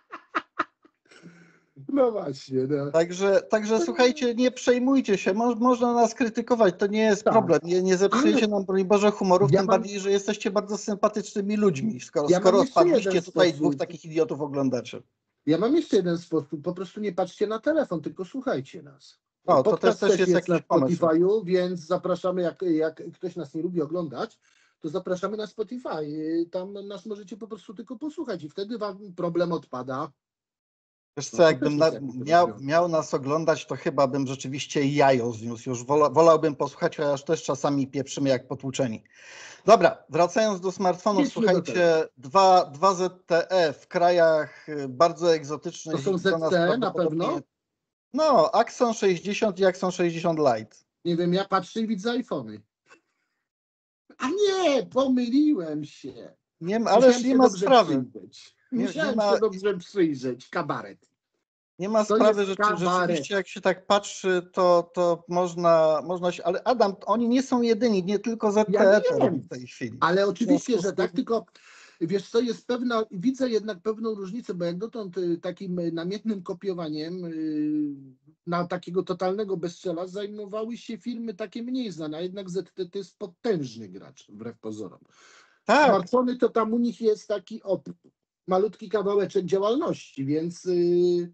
No właśnie, no. Także, także słuchajcie, nie przejmujcie się, Mo, można nas krytykować, to nie jest Tak. problem. Nie, nie zepsujecie Ale nam, broń Boże, humorów, ja tym mam- bardziej, że jesteście bardzo sympatycznymi ludźmi, skoro, Ja mam skoro jeszcze jeden spadliście tutaj sposób. dwóch takich idiotów oglądacie. Ja mam jeszcze jeden sposób, po prostu nie patrzcie na telefon, tylko słuchajcie nas. O, to Podcast też, też jest na jakiś pomysł. Spotify'u, więc zapraszamy, jak, jak ktoś nas nie lubi oglądać, to zapraszamy na Spotify. Tam nas możecie po prostu tylko posłuchać i wtedy wam problem odpada. Wiesz No co, to jakbym też na, jest jakiś miał, rozwiązanie. miał nas oglądać, to chyba bym rzeczywiście jajo zniósł. Już wola, wolałbym posłuchać, chociaż też czasami pieprzymy jak potłuczeni. Dobra, wracając do smartfonów, Jedźmy do słuchajcie, dwa, dwa Z T E w krajach y, bardzo egzotycznych. To są i do nas Z T E na prawdopodobnie- pewno? No, Axon sześćdziesiąt i Axon sześćdziesiąt Lite. Nie wiem, ja patrzę i widzę iPhony. A nie, pomyliłem się. Nie, ma- ależ Musiałem nie się ma dobrze sprawy. przyjrzeć. Nie, nie Musiałem ma, się dobrze przyjrzeć. Kabaret. nie ma To sprawy, jest że, kabaret. rzeczywiście jak się tak patrzy, to, to można, można się, ale Adam, oni nie są jedyni, nie tylko Ja Z T E to robi wiem, w tej chwili. ale W oczywiście, związku że z tak, tym, tylko wiesz co, jest pewna, widzę jednak pewną różnicę, bo jak dotąd y, takim y, namiętnym kopiowaniem y, na takiego totalnego bezstrzela zajmowały się firmy takie mniej znane, a jednak Z T E to jest potężny gracz, wbrew pozorom. tak, Smartfony to tam u nich jest taki o, malutki kawałeczek działalności, więc yy,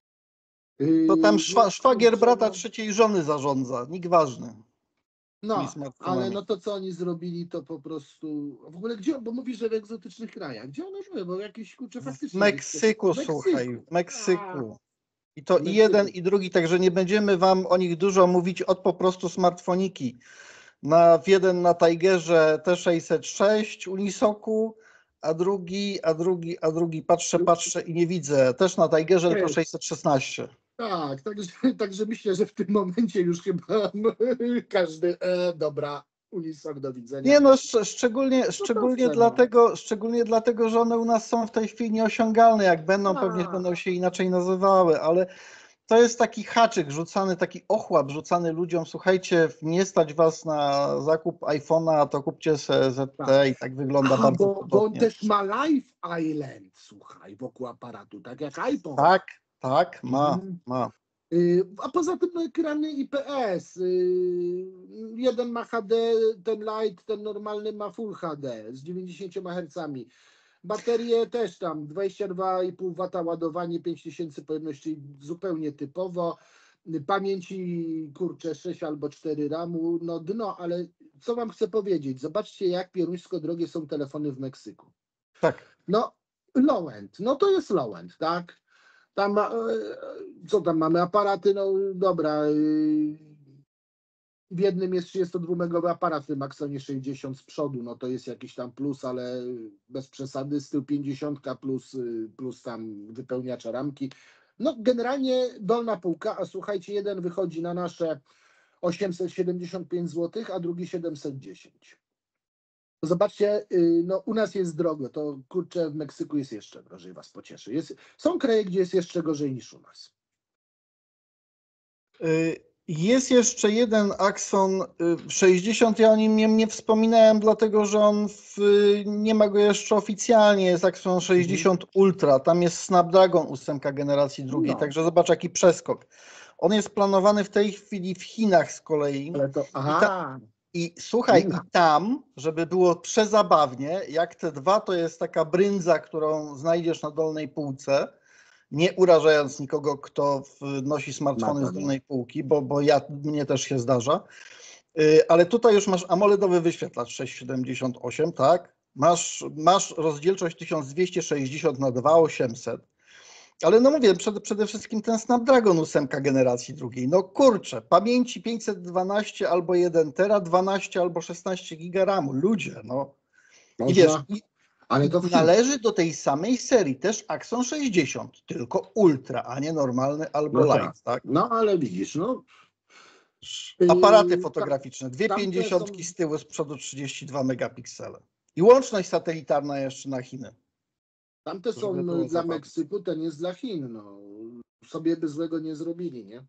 to tam yy, szwa, no, szwagier kurczę, brata no, trzeciej żony zarządza, nikt ważny tymi no, ale smartfonami. no to co oni zrobili, to po prostu. W ogóle gdzie, bo mówisz, że w egzotycznych krajach. Gdzie one były? Bo jakieś kurczę W faktycznie gdzieś to- Meksyku, w słuchaj, Meksyku. w A, Meksyku. I to w i jeden, Meksyku. i drugi, także nie będziemy wam o nich dużo mówić, od po prostu smartfoniki. Na, jeden na Tigerze T sześćset sześć Unisoku, a drugi, a drugi, a drugi, patrzę, patrzę i nie widzę. Też na Tigerze, tylko Też. sześćset szesnaście. Tak, także, także myślę, że w tym momencie już chyba każdy, e, dobra, Unisok, do widzenia. Nie no, szcz- szczególnie, No to szczególnie, wczoraj. dlatego, szczególnie dlatego, że one u nas są w tej chwili nieosiągalne. Jak będą, pewnie A, będą się inaczej nazywały, ale to jest taki haczyk rzucany, taki ochłap rzucany ludziom. Słuchajcie, nie stać was na zakup iPhone'a, to kupcie se tak. Z T E i tak wygląda A, bardzo bo, bo on podobnie. też ma Live Island, słuchaj, wokół aparatu, tak jak iPhone. Tak, tak, ma, Mhm. ma. Y, A poza tym no, ekrany I P S. y, Jeden ma H D, ten Lite, ten normalny ma Full H D z dziewięćdziesięcioma hercami. Baterie też tam dwadzieścia dwa i pół wata ładowanie, pięć tysięcy pojemności zupełnie typowo. Pamięci kurczę sześć albo cztery ramu, no dno, ale co wam chcę powiedzieć? Zobaczcie, jak pieruńsko drogie są telefony w Meksyku. Tak. No, low-end, no to jest low-end, tak? Tam, ma- e, co tam mamy? Aparaty, no dobra. y, W jednym jest trzydziestodwumegowy aparat w tym Axonie sześćdziesiąt z przodu, no to jest jakiś tam plus, ale bez przesady, z tyłu pięćdziesiąt plus, y, plus tam wypełniacza ramki. No generalnie dolna półka, a słuchajcie, jeden wychodzi na nasze osiemset siedemdziesiąt pięć złotych, a drugi siedemset dziesięć. Zobaczcie, y, no u nas jest drogo, to kurczę w Meksyku jest jeszcze drożej, was pocieszy. Jest, są kraje, gdzie jest jeszcze gorzej niż u nas. Y, Jest jeszcze jeden Axon y, sześćdziesiąt, ja o nim nie, nie wspominałem, dlatego że on w, nie ma go jeszcze oficjalnie, jest Axon sześćdziesiąt Ultra, tam jest Snapdragon ósemka generacji drugiej, No, także zobacz jaki przeskok. On jest planowany w tej chwili w Chinach z kolei ale to, i, ta, aha, i słuchaj, China. i tam, żeby było przezabawnie, jak te dwa to jest taka brędza, którą znajdziesz na dolnej półce, nie urażając nikogo, kto nosi Na smartfony z pewno. dolnej półki, bo, bo ja, mnie też się zdarza. Y, Ale tutaj już masz AMOLEDowy wyświetlacz sześćset siedemdziesiąt osiem, tak? Masz, masz rozdzielczość tysiąc dwieście sześćdziesiąt na dwa tysiące osiemset. Ale no mówię, przede, przede wszystkim ten Snapdragon ósemka generacji drugiej. No kurczę, pamięci pięćset dwanaście albo jeden tera, dwanaście albo szesnaście giga ramu. Ludzie, no. I wiesz, Można, i, ale i to w Chinach. należy do tej samej serii też Axon sześćdziesiąt, tylko Ultra, a nie normalny albo No tak. Light, tak? No ale widzisz, no. Aparaty Yy, ta, fotograficzne, dwie tamte są, pięćdziesiątki z tyłu, z przodu trzydzieści dwa megapiksele. I łączność satelitarna jeszcze na Chiny, tamte żeby są było dla zabawnie. Meksyku, ten jest dla Chin. No. Sobie by złego nie zrobili, nie?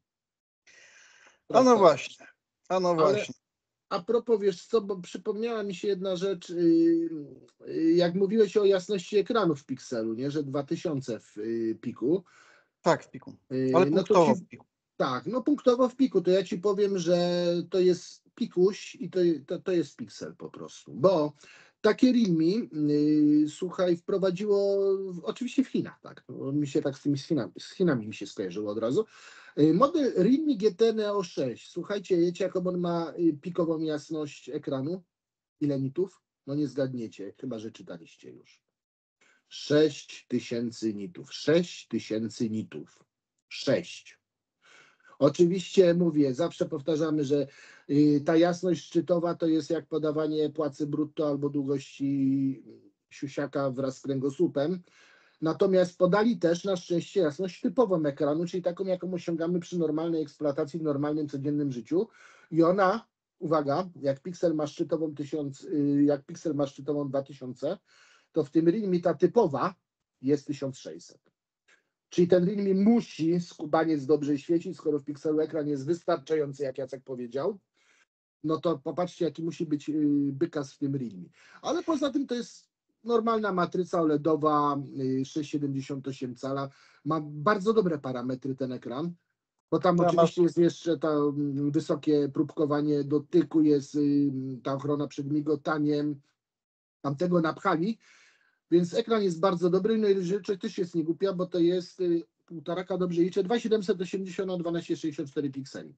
A no Prosta rzecz. właśnie, a no Ale właśnie. a propos, wiesz co, bo przypomniała mi się jedna rzecz, yy, yy, jak mówiłeś o jasności ekranu w pikselu, nie, że dwa tysiące w yy, piku, Tak, w piku. Ale yy, no to punktowo ci, w piku. tak, no punktowo w piku, to ja ci powiem, że to jest pikuś i to, to, to jest piksel po prostu, bo takie Realme, yy, słuchaj, wprowadziło, w- oczywiście w Chinach, tak, no, mi się tak z tymi z Chinami, z Chinami mi się skojarzyło od razu. Yy, Model Realme G T Neo sześć, słuchajcie, wiecie jaką on ma yy, pikową jasność ekranu? Ile nitów? No nie zgadniecie, chyba że czytaliście już. sześć tysięcy nitów, sześć tysięcy nitów, sześć. Oczywiście mówię, zawsze powtarzamy, że y, ta jasność szczytowa to jest jak podawanie płacy brutto albo długości siusiaka wraz z kręgosłupem. Natomiast podali też na szczęście jasność typową ekranu, czyli taką, jaką osiągamy przy normalnej eksploatacji w normalnym, codziennym życiu. I ona uwaga, jak Pixel ma szczytową tysiąc, y, jak Pixel ma szczytową dwa tysiące, to w tym Realme ta typowa jest tysiąc sześćset. Czyli ten Realme musi skubaniec dobrze świecić, skoro w Pixelu ekran jest wystarczający, jak Jacek powiedział, no to popatrzcie, jaki musi być y, bykas w tym Realme. Ale poza tym to jest normalna matryca OLEDowa, y, sześć przecinek siedemdziesiąt osiem cala. Ma bardzo dobre parametry ten ekran, bo tam Ja oczywiście jest jeszcze to mm, wysokie próbkowanie dotyku, jest y, ta ochrona przed migotaniem, tam tego napchali, więc ekran jest bardzo dobry. No i rzecz też jest niegłupia, bo to jest y, półtoraka, dobrze liczę, dwa tysiące siedemset osiemdziesiąt na dwanaście przecinek sześćdziesiąt cztery pikseli.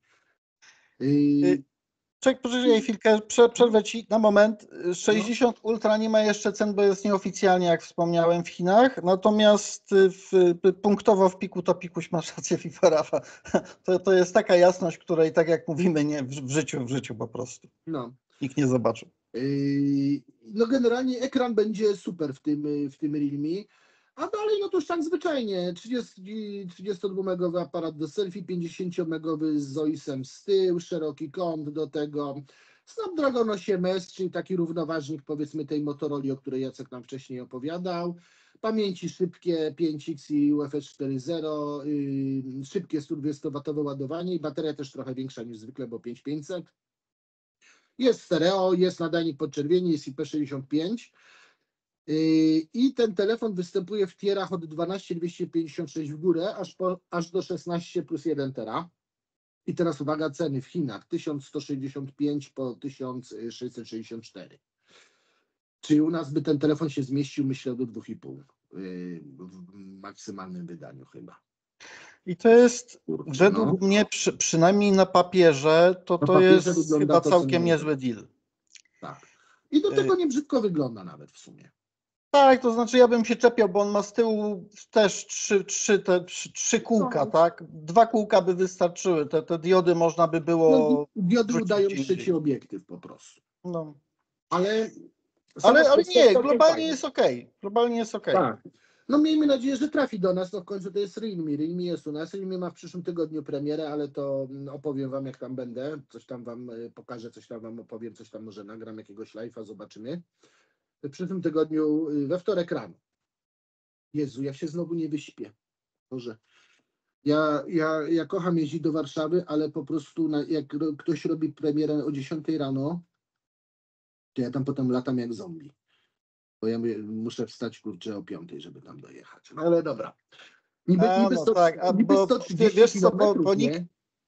Y, Czek, poczekaj chwilkę, prze, przerwę Ci na moment. sześćdziesiąt No. Ultra nie ma jeszcze cen, bo jest nieoficjalnie, jak wspomniałem, w Chinach. Natomiast w, punktowo w piku to pikuś, masz rację, FIFA Rafa. To, to jest taka jasność, której, tak jak mówimy, nie, w, w życiu, w życiu po prostu. No. Nikt nie zobaczył. Yy, No generalnie ekran będzie super w tym, w tym Realme, a dalej no to już tak zwyczajnie, trzydziestodwumegowy aparat do selfie, pięćdziesięciomegowy z O I S-em z tyłu, szeroki kąt do tego, Snapdragon osiem S, czyli taki równoważnik powiedzmy tej Motorola, o której Jacek nam wcześniej opowiadał, pamięci szybkie pięć X i U F S cztery zero, yy, szybkie sto dwudziestowatowe ładowanie i bateria też trochę większa niż zwykle, bo pięć tysięcy pięćset. Jest stereo, jest nadajnik podczerwieni, jest I P sześćdziesiąt pięć yy, i ten telefon występuje w tierach od dwanaście dwieście pięćdziesiąt sześć w górę, aż, po, aż do szesnaście plus jeden tera. I teraz uwaga, ceny w Chinach tysiąc sto sześćdziesiąt pięć po tysiąc sześćset sześćdziesiąt cztery. Czyli u nas by ten telefon się zmieścił, myślę, do dwa i pół yy, w maksymalnym wydaniu chyba. I to jest Kurczę, według no. mnie, przy, przynajmniej na papierze, to Na to papierze jest wygląda chyba to, co całkiem mówię. niezły deal. Tak. I do Y, tego nie brzydko wygląda nawet w sumie. Tak, to znaczy ja bym się czepiał, bo on ma z tyłu też trzy, trzy, te, trzy, trzy kółka, No. tak? Dwa kółka by wystarczyły, te, te diody można by No, było diody wrzucić udają gdzie trzeci indziej. obiektyw po prostu. No. Ale sama Ale, ale kwestia nie, całkiem globalnie fajna. jest okej. Globalnie jest okej. Tak. No miejmy nadzieję, że trafi do nas. No w końcu to jest Realme. Realme jest u nas. Realme ma w przyszłym tygodniu premierę, ale to opowiem wam, jak tam będę. Coś tam wam pokażę, coś tam wam opowiem, coś tam może nagram, jakiegoś live'a, zobaczymy. W przyszłym tygodniu, we wtorek rano. Jezu, ja się znowu nie wyśpię. Boże. Ja, ja, ja kocham jeździć do Warszawy, ale po prostu na, jak ro, ktoś robi premierę o dziesiątej rano, to ja tam potem latam jak zombie. Bo ja mówię, muszę wstać kurczę o piątej, żeby tam dojechać. No ale dobra. Niby, A niby, no sto, tak, a niby bo sto wie- trzydzieści wiesz co, bo, kilometrów, bo nikt... nie?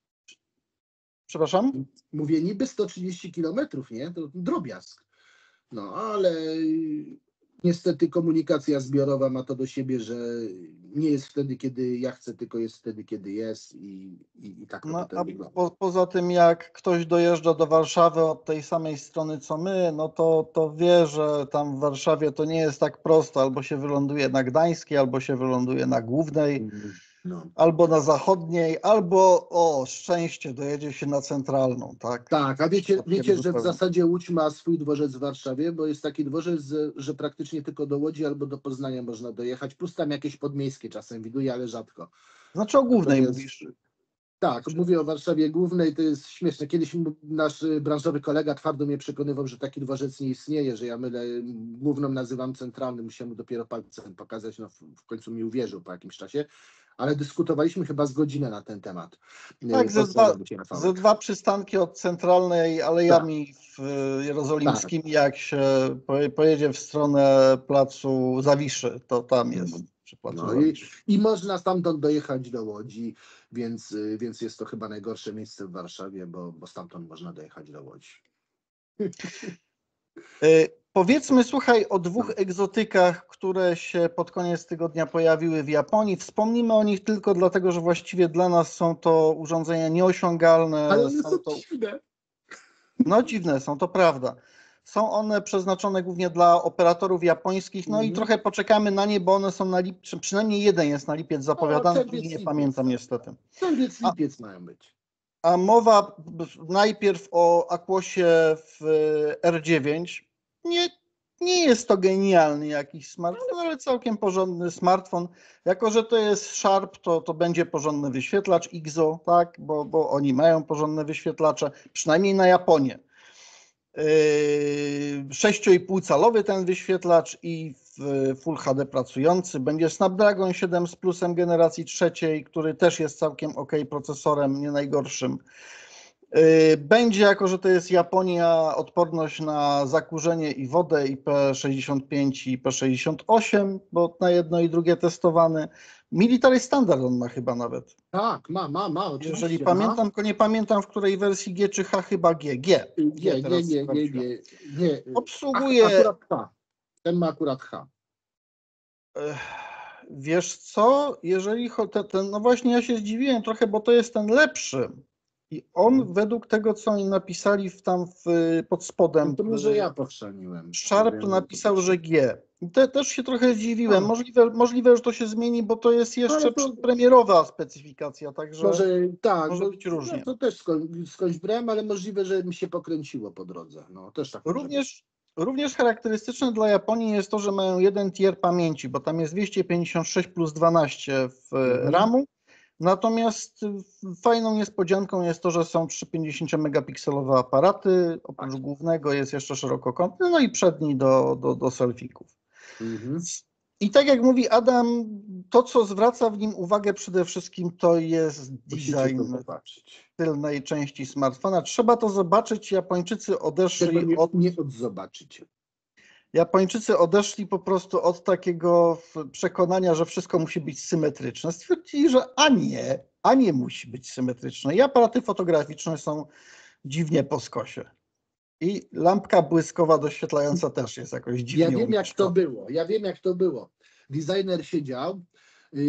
Przepraszam? Mówię, niby sto trzydzieści kilometrów, nie? To drobiazg. No ale niestety komunikacja zbiorowa ma to do siebie, że nie jest wtedy, kiedy ja chcę, tylko jest wtedy, kiedy jest i, i, i tak to No, potem a wygląda. po, poza tym, jak ktoś dojeżdża do Warszawy od tej samej strony co my, no to, to wie, że tam w Warszawie to nie jest tak prosto. Albo się wyląduje na Gdańskiej, albo się wyląduje na Głównej, No. albo na Zachodniej, albo o szczęście dojedzie się na Centralną, tak? Tak, a wiecie, Przypadkiem wiecie, że w zupełnie. zasadzie Łódź ma swój dworzec w Warszawie, bo jest taki dworzec, że praktycznie tylko do Łodzi albo do Poznania można dojechać, plus tam jakieś podmiejskie czasem widuję, ale rzadko. Znaczy o Głównej Natomiast- mówisz. Tak, mówię o Warszawie Głównej, to jest śmieszne. Kiedyś m- nasz y, branżowy kolega twardo mnie przekonywał, że taki dworzec nie istnieje, że ja mylę, Główną nazywam centralnym, musiałem mu dopiero palcem pokazać, no w, w końcu mi uwierzył po jakimś czasie, ale dyskutowaliśmy chyba z godzinę na ten temat. Y, Tak, ze dwa, pozdrawiam cię, Rafałek. ze dwa przystanki od Centralnej Alejami w y, jerozolimskimi, jak się poje- pojedzie w stronę placu Zawiszy, to tam jest przy placu No i, Zawiszy. i można stamtąd dojechać do Łodzi, więc, y, więc jest to chyba najgorsze miejsce w Warszawie, bo, bo stamtąd można dojechać do Łodzi. Y, Powiedzmy, słuchaj, o dwóch egzotykach, które się pod koniec tygodnia pojawiły w Japonii. Wspomnimy o nich tylko dlatego, że właściwie dla nas są to urządzenia nieosiągalne. Ale one są są to, dziwne. no dziwne są, to prawda. Są one przeznaczone głównie dla operatorów japońskich, no i Mhm. trochę poczekamy na nie, bo one są na lipiec, przynajmniej jeden jest na lipiec zapowiadany, czerwiec, drugi nie lipiec, pamiętam tak. niestety. Czerwiec, A- lipiec mają być. A mowa b- najpierw o Aquosie w R dziewięć. Nie, Nie jest to genialny jakiś smartfon, ale całkiem porządny smartfon. Jako że to jest Sharp, to, to będzie porządny wyświetlacz I G Z O, tak? Bo, bo oni mają porządne wyświetlacze, przynajmniej na Japonię. sześć i pół calowy ten wyświetlacz i w Full H D pracujący. Będzie Snapdragon siedem z plusem generacji trzeciej, który też jest całkiem ok procesorem, nie najgorszym. Będzie, jako że to jest Japonia, odporność na zakurzenie i wodę I P sześćdziesiąt pięć i I P sześćdziesiąt osiem, bo na jedno i drugie testowany. Military Standard on ma chyba nawet. Tak, ma, ma, ma, oczywiście. Jeżeli ma. pamiętam, tylko nie pamiętam w której wersji G czy H, chyba G. G. Nie, G nie, teraz nie, nie, sprawdziłem. nie, nie. Obsługuje... Akurat H. Ten ma akurat H. Wiesz co, jeżeli chodzi, ten, no właśnie ja się zdziwiłem trochę, bo to jest ten lepszy. I on Hmm. według tego, co oni napisali w, tam w, pod spodem, No to może ja pochrzaniłem. Sharp to napisał, że G. I te, też się trochę zdziwiłem. Możliwe, możliwe, że to się zmieni, bo to jest jeszcze to... przedpremierowa specyfikacja, także może tak, może bo, być różnie. No to też skąd, skądś brałem, ale możliwe, że mi się pokręciło po drodze. No, też tak Również, również charakterystyczne dla Japonii jest to, że mają jeden tier pamięci, bo tam jest dwieście pięćdziesiąt sześć plus dwanaście w Mhm. ramu. Natomiast fajną niespodzianką jest to, że są trzy pięćdziesięciomegapikselowe aparaty. Oprócz głównego jest jeszcze szerokokątny, no i przedni do, do, do selfików. Mhm. I tak jak mówi Adam, to co zwraca w nim uwagę przede wszystkim to jest design tylnej części smartfona. Trzeba to zobaczyć. Japończycy odeszli nie, od... Nie odzobaczyć. Japończycy odeszli po prostu od takiego przekonania, że wszystko musi być symetryczne. Stwierdzili, że a nie, a nie musi być symetryczne. I aparaty fotograficzne są dziwnie po skosie. I lampka błyskowa doświetlająca też jest jakoś dziwnie Ja wiem, umieszczona. jak to było. Ja wiem, jak to było. Designer siedział yy,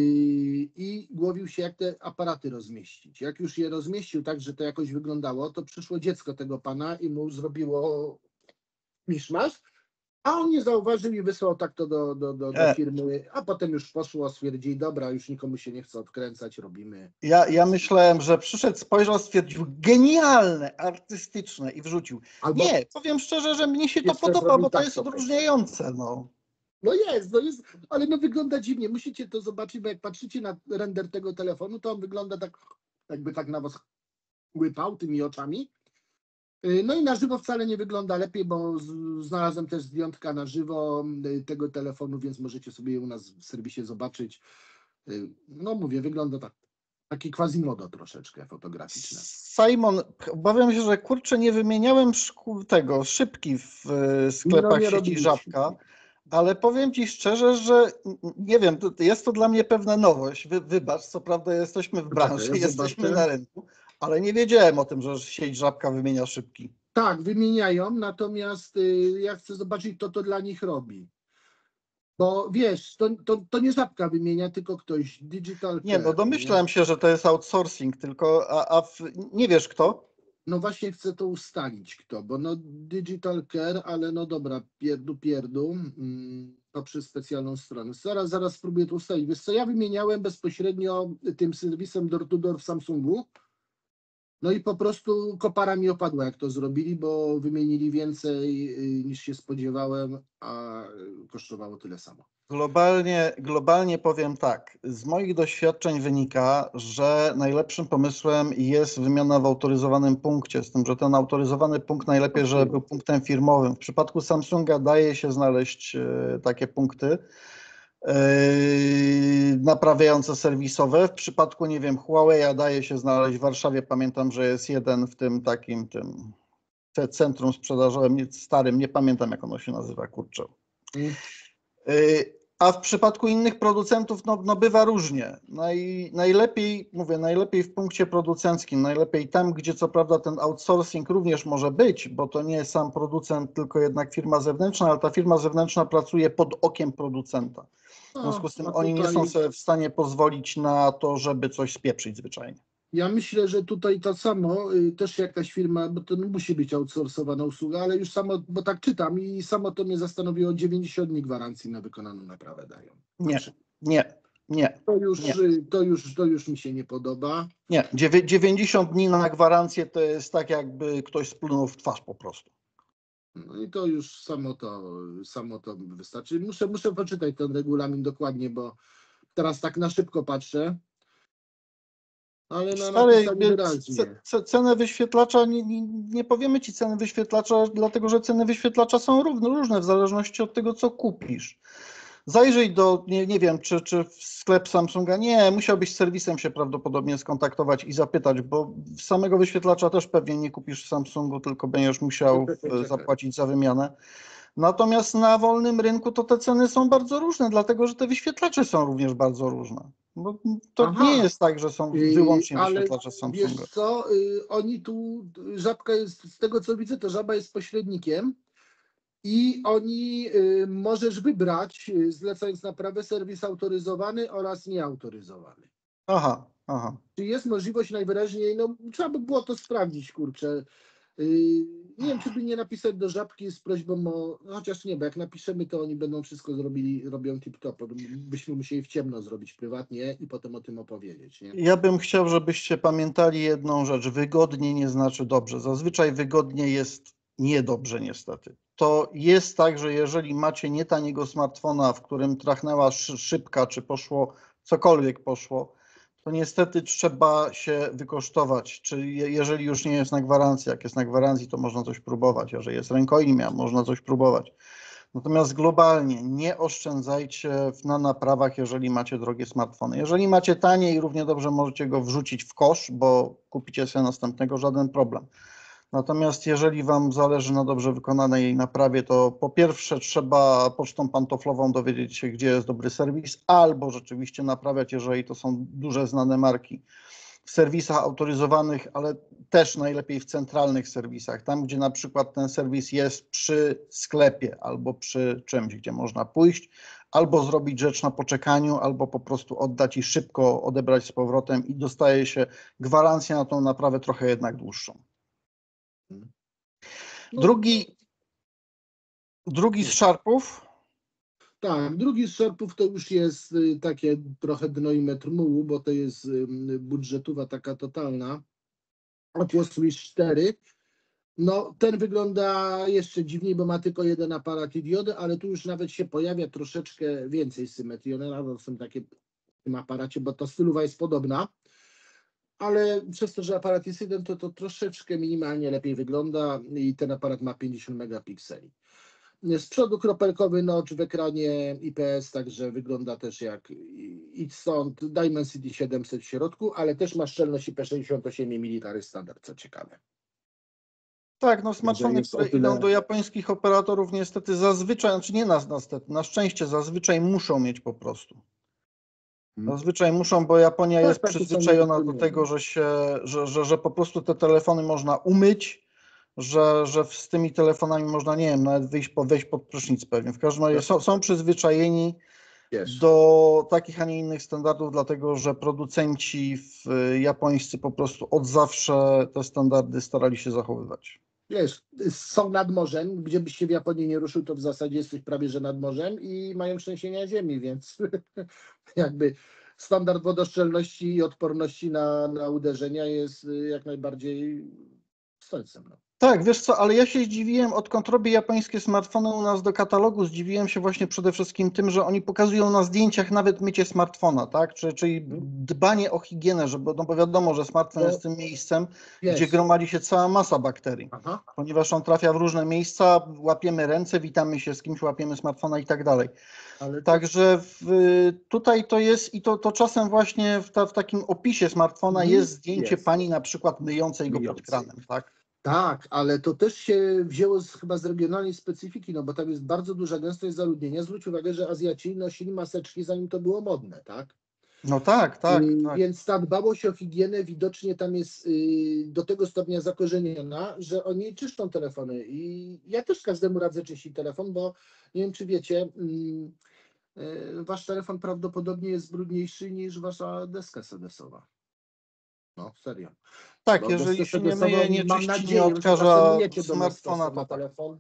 i głowił się, jak te aparaty rozmieścić. Jak już je rozmieścił tak, że to jakoś wyglądało, to przyszło dziecko tego pana i mu zrobiło miszmasz, a on nie zauważył i wysłał tak to do, do, do, do firmy, a potem już poszło, stwierdzili, dobra, już nikomu się nie chce odkręcać, robimy. Ja, ja myślałem, że przyszedł, spojrzał, stwierdził, genialne, artystyczne i wrzucił. Albo nie, powiem szczerze, że mnie się to podoba, bo to tak jest odróżniające. No. No jest, no jest, ale no wygląda dziwnie. Musicie to zobaczyć, bo jak patrzycie na render tego telefonu, to on wygląda tak, jakby tak na was łypał tymi oczami. No i na żywo wcale nie wygląda lepiej, bo znalazłem też zdjęcia na żywo tego telefonu, więc możecie sobie je u nas w serwisie zobaczyć. No mówię, wygląda tak, taki quasimodo troszeczkę fotograficzne. Simon, obawiam się, że kurczę, nie wymieniałem tego szybki w sklepach no sieci Żabka, ale powiem Ci szczerze, że nie wiem, jest to dla mnie pewna nowość. Wy, wybacz, co prawda jesteśmy w branży, ja jesteśmy zobaczę. na rynku, ale nie wiedziałem o tym, że sieć Żabka wymienia szybki. Tak, wymieniają, natomiast y, ja chcę zobaczyć, kto to dla nich robi. Bo wiesz, to, to, to nie Żabka wymienia, tylko ktoś, Digital Care. Nie, no domyślałem się, że to jest outsourcing, tylko, a, a w, nie wiesz kto? No właśnie chcę to ustalić kto, bo no Digital Care, ale no dobra, pierdu, pierdu, mm, to przez specjalną stronę. Zaraz, zaraz spróbuję to ustalić. Wiesz co, ja wymieniałem bezpośrednio tym serwisem door to door w Samsungu, no i po prostu kopara mi opadła, jak to zrobili, bo wymienili więcej niż się spodziewałem, a kosztowało tyle samo. Globalnie, globalnie powiem tak, z moich doświadczeń wynika, że najlepszym pomysłem jest wymiana w autoryzowanym punkcie, z tym, że ten autoryzowany punkt najlepiej, żeby był punktem firmowym. W przypadku Samsunga daje się znaleźć takie punkty naprawiające serwisowe. W przypadku, nie wiem, Huawei daje się znaleźć w Warszawie, pamiętam, że jest jeden w tym takim tym centrum sprzedażowym starym, nie pamiętam jak ono się nazywa, kurczę. Hmm. A w przypadku innych producentów no, no bywa różnie. Naj, najlepiej, mówię, najlepiej w punkcie producenckim, najlepiej tam, gdzie co prawda ten outsourcing również może być, bo to nie jest sam producent, tylko jednak firma zewnętrzna, ale ta firma zewnętrzna pracuje pod okiem producenta. W związku z tym no, oni nie są sobie w stanie pozwolić na to, żeby coś spieprzyć zwyczajnie. Ja myślę, że tutaj to samo, też jakaś firma, bo to musi być outsourcowana usługa, ale już samo, bo tak czytam i samo to mnie zastanowiło, dziewięćdziesiąt dni gwarancji na wykonaną naprawę dają. Nie, nie, nie. To już, nie. To, już, to już mi się nie podoba. Nie, dziewięćdziesiąt dni na gwarancję to jest tak, jakby ktoś splunął w twarz po prostu. No i to już samo to, samo to wystarczy. Muszę, muszę poczytać ten regulamin dokładnie, bo teraz tak na szybko patrzę, ale no, Stary, napisali jakby c- c- wyraźnie. c- cenę wyświetlacza, nie, nie, nie powiemy ci ceny wyświetlacza, dlatego że ceny wyświetlacza są równe, różne w zależności od tego, co kupisz. Zajrzyj do, nie, nie wiem, czy, czy w sklep Samsunga, nie, musiałbyś z serwisem się prawdopodobnie skontaktować i zapytać, bo samego wyświetlacza też pewnie nie kupisz w Samsungu, tylko będziesz musiał e, zapłacić za wymianę. Natomiast na wolnym rynku to te ceny są bardzo różne, dlatego że te wyświetlacze są również bardzo różne. Bo to nie Aha, jest tak, że są yy, wyłącznie ale wyświetlacze Samsunga. wiesz co, yy, oni tu, Żabka jest, z tego co widzę, to Żaba jest pośrednikiem i oni, yy, możesz wybrać, yy, zlecając naprawę, serwis autoryzowany oraz nieautoryzowany. Aha, aha. Czy jest możliwość najwyraźniej, no trzeba by było to sprawdzić, kurczę. Yy, nie wiem, czy by nie napisać do Żabki z prośbą o, no chociaż nie, bo jak napiszemy, to oni będą wszystko zrobili, robią tip-top. Byśmy musieli w ciemno zrobić prywatnie i potem o tym opowiedzieć, nie? Ja bym chciał, żebyście pamiętali jedną rzecz. Wygodnie nie znaczy dobrze. Zazwyczaj wygodnie jest niedobrze niestety. To jest tak, że jeżeli macie nie taniego smartfona, w którym trachnęła szy- szybka, czy poszło cokolwiek poszło, to niestety trzeba się wykosztować. Czy je- jeżeli już nie jest na gwarancji, jak jest na gwarancji, to można coś próbować. Jeżeli jest rękojmia, można coś próbować. Natomiast globalnie nie oszczędzajcie na naprawach, jeżeli macie drogie smartfony. Jeżeli macie tanie i równie dobrze możecie go wrzucić w kosz, bo kupicie sobie następnego, żaden problem. Natomiast jeżeli Wam zależy na dobrze wykonanej naprawie, to po pierwsze trzeba pocztą pantoflową dowiedzieć się, gdzie jest dobry serwis, albo rzeczywiście naprawiać, jeżeli to są duże znane marki, w serwisach autoryzowanych, ale też najlepiej w centralnych serwisach, tam gdzie na przykład ten serwis jest przy sklepie albo przy czymś, gdzie można pójść, albo zrobić rzecz na poczekaniu, albo po prostu oddać i szybko odebrać z powrotem i dostaje się gwarancję na tą naprawę trochę jednak dłuższą. No, Drugi, drugi z szarpów. tak, drugi z szerpów to już jest y, takie trochę dno i metr mułu, bo to jest y, budżetowa taka totalna. Oculus Rift cztery. No, ten wygląda jeszcze dziwniej, bo ma tylko jeden aparat i diodę, ale tu już nawet się pojawia troszeczkę więcej symetrii. One nadal są takie w tym aparacie, bo ta stylowa jest podobna, ale przez to, że aparat jest jeden, to to troszeczkę minimalnie lepiej wygląda i ten aparat ma pięćdziesiąt megapikseli. Z przodu kropelkowy notch w ekranie I P S, także wygląda też jak Xont Dimensity siedemset w środku, ale też ma szczelność I P sześćdziesiąt osiem i military standard, co ciekawe. Tak, no Także smartfony, jest o które idą tyle. do japońskich operatorów niestety zazwyczaj, znaczy nie nas niestety, na szczęście zazwyczaj muszą mieć po prostu. Zazwyczaj muszą, bo Japonia Tak, jest takie są przyzwyczajona do niedopowiedzone. tego, że, się, że, że, że po prostu te telefony można umyć, że, że z tymi telefonami można, nie wiem, nawet wyjść, po, wejść pod prysznic pewnie. W każdym razie są, są przyzwyczajeni Wiesz. do takich, a nie innych standardów, dlatego że producenci w, japońscy po prostu od zawsze te standardy starali się zachowywać. Wiesz, są nad morzem, gdzie byś się w Japonii nie ruszył, to w zasadzie jesteś prawie że nad morzem i mają trzęsienia ziemi, więc jakby standard wodoszczelności i odporności na, na uderzenia jest y, jak najbardziej sensem. No. Tak, wiesz co, ale ja się zdziwiłem, odkąd robię japońskie smartfony u nas do katalogu, zdziwiłem się właśnie przede wszystkim tym, że oni pokazują na zdjęciach nawet mycie smartfona, tak? Czyli, czyli dbanie o higienę, żeby, no bo wiadomo, że smartfon Bo jest tym miejscem, gdzie wiesz, gromadzi się cała masa bakterii. aha, Ponieważ on trafia w różne miejsca, łapiemy ręce, witamy się z kimś, łapiemy smartfona i tak dalej. ale to, Także w, tutaj to jest i to, to czasem właśnie w, ta, w takim opisie smartfona Mhm, jest zdjęcie jest. pani na przykład myjącej go pod Myjącej. kranem, tak? Tak, ale to też się wzięło z, chyba z regionalnej specyfiki, no bo tam jest bardzo duża gęstość zaludnienia. Zwróć uwagę, że Azjaci nosili maseczki, zanim to było modne, tak? No tak, tak, Y, tak. Więc ta dbałość o higienę widocznie tam jest y, do tego stopnia zakorzeniona, że oni czyszczą telefony. I ja też każdemu radzę czyścić telefon, bo nie wiem, czy wiecie, mm, y, wasz telefon prawdopodobnie jest brudniejszy niż wasza deska sedesowa. No, serio. Tak, Bo deskę jeżeli się nie sedesową myje, nie mam czyści, nie nadzieję, że czasem odkaża myjecie smartfona, domestosem to na tak. telefon.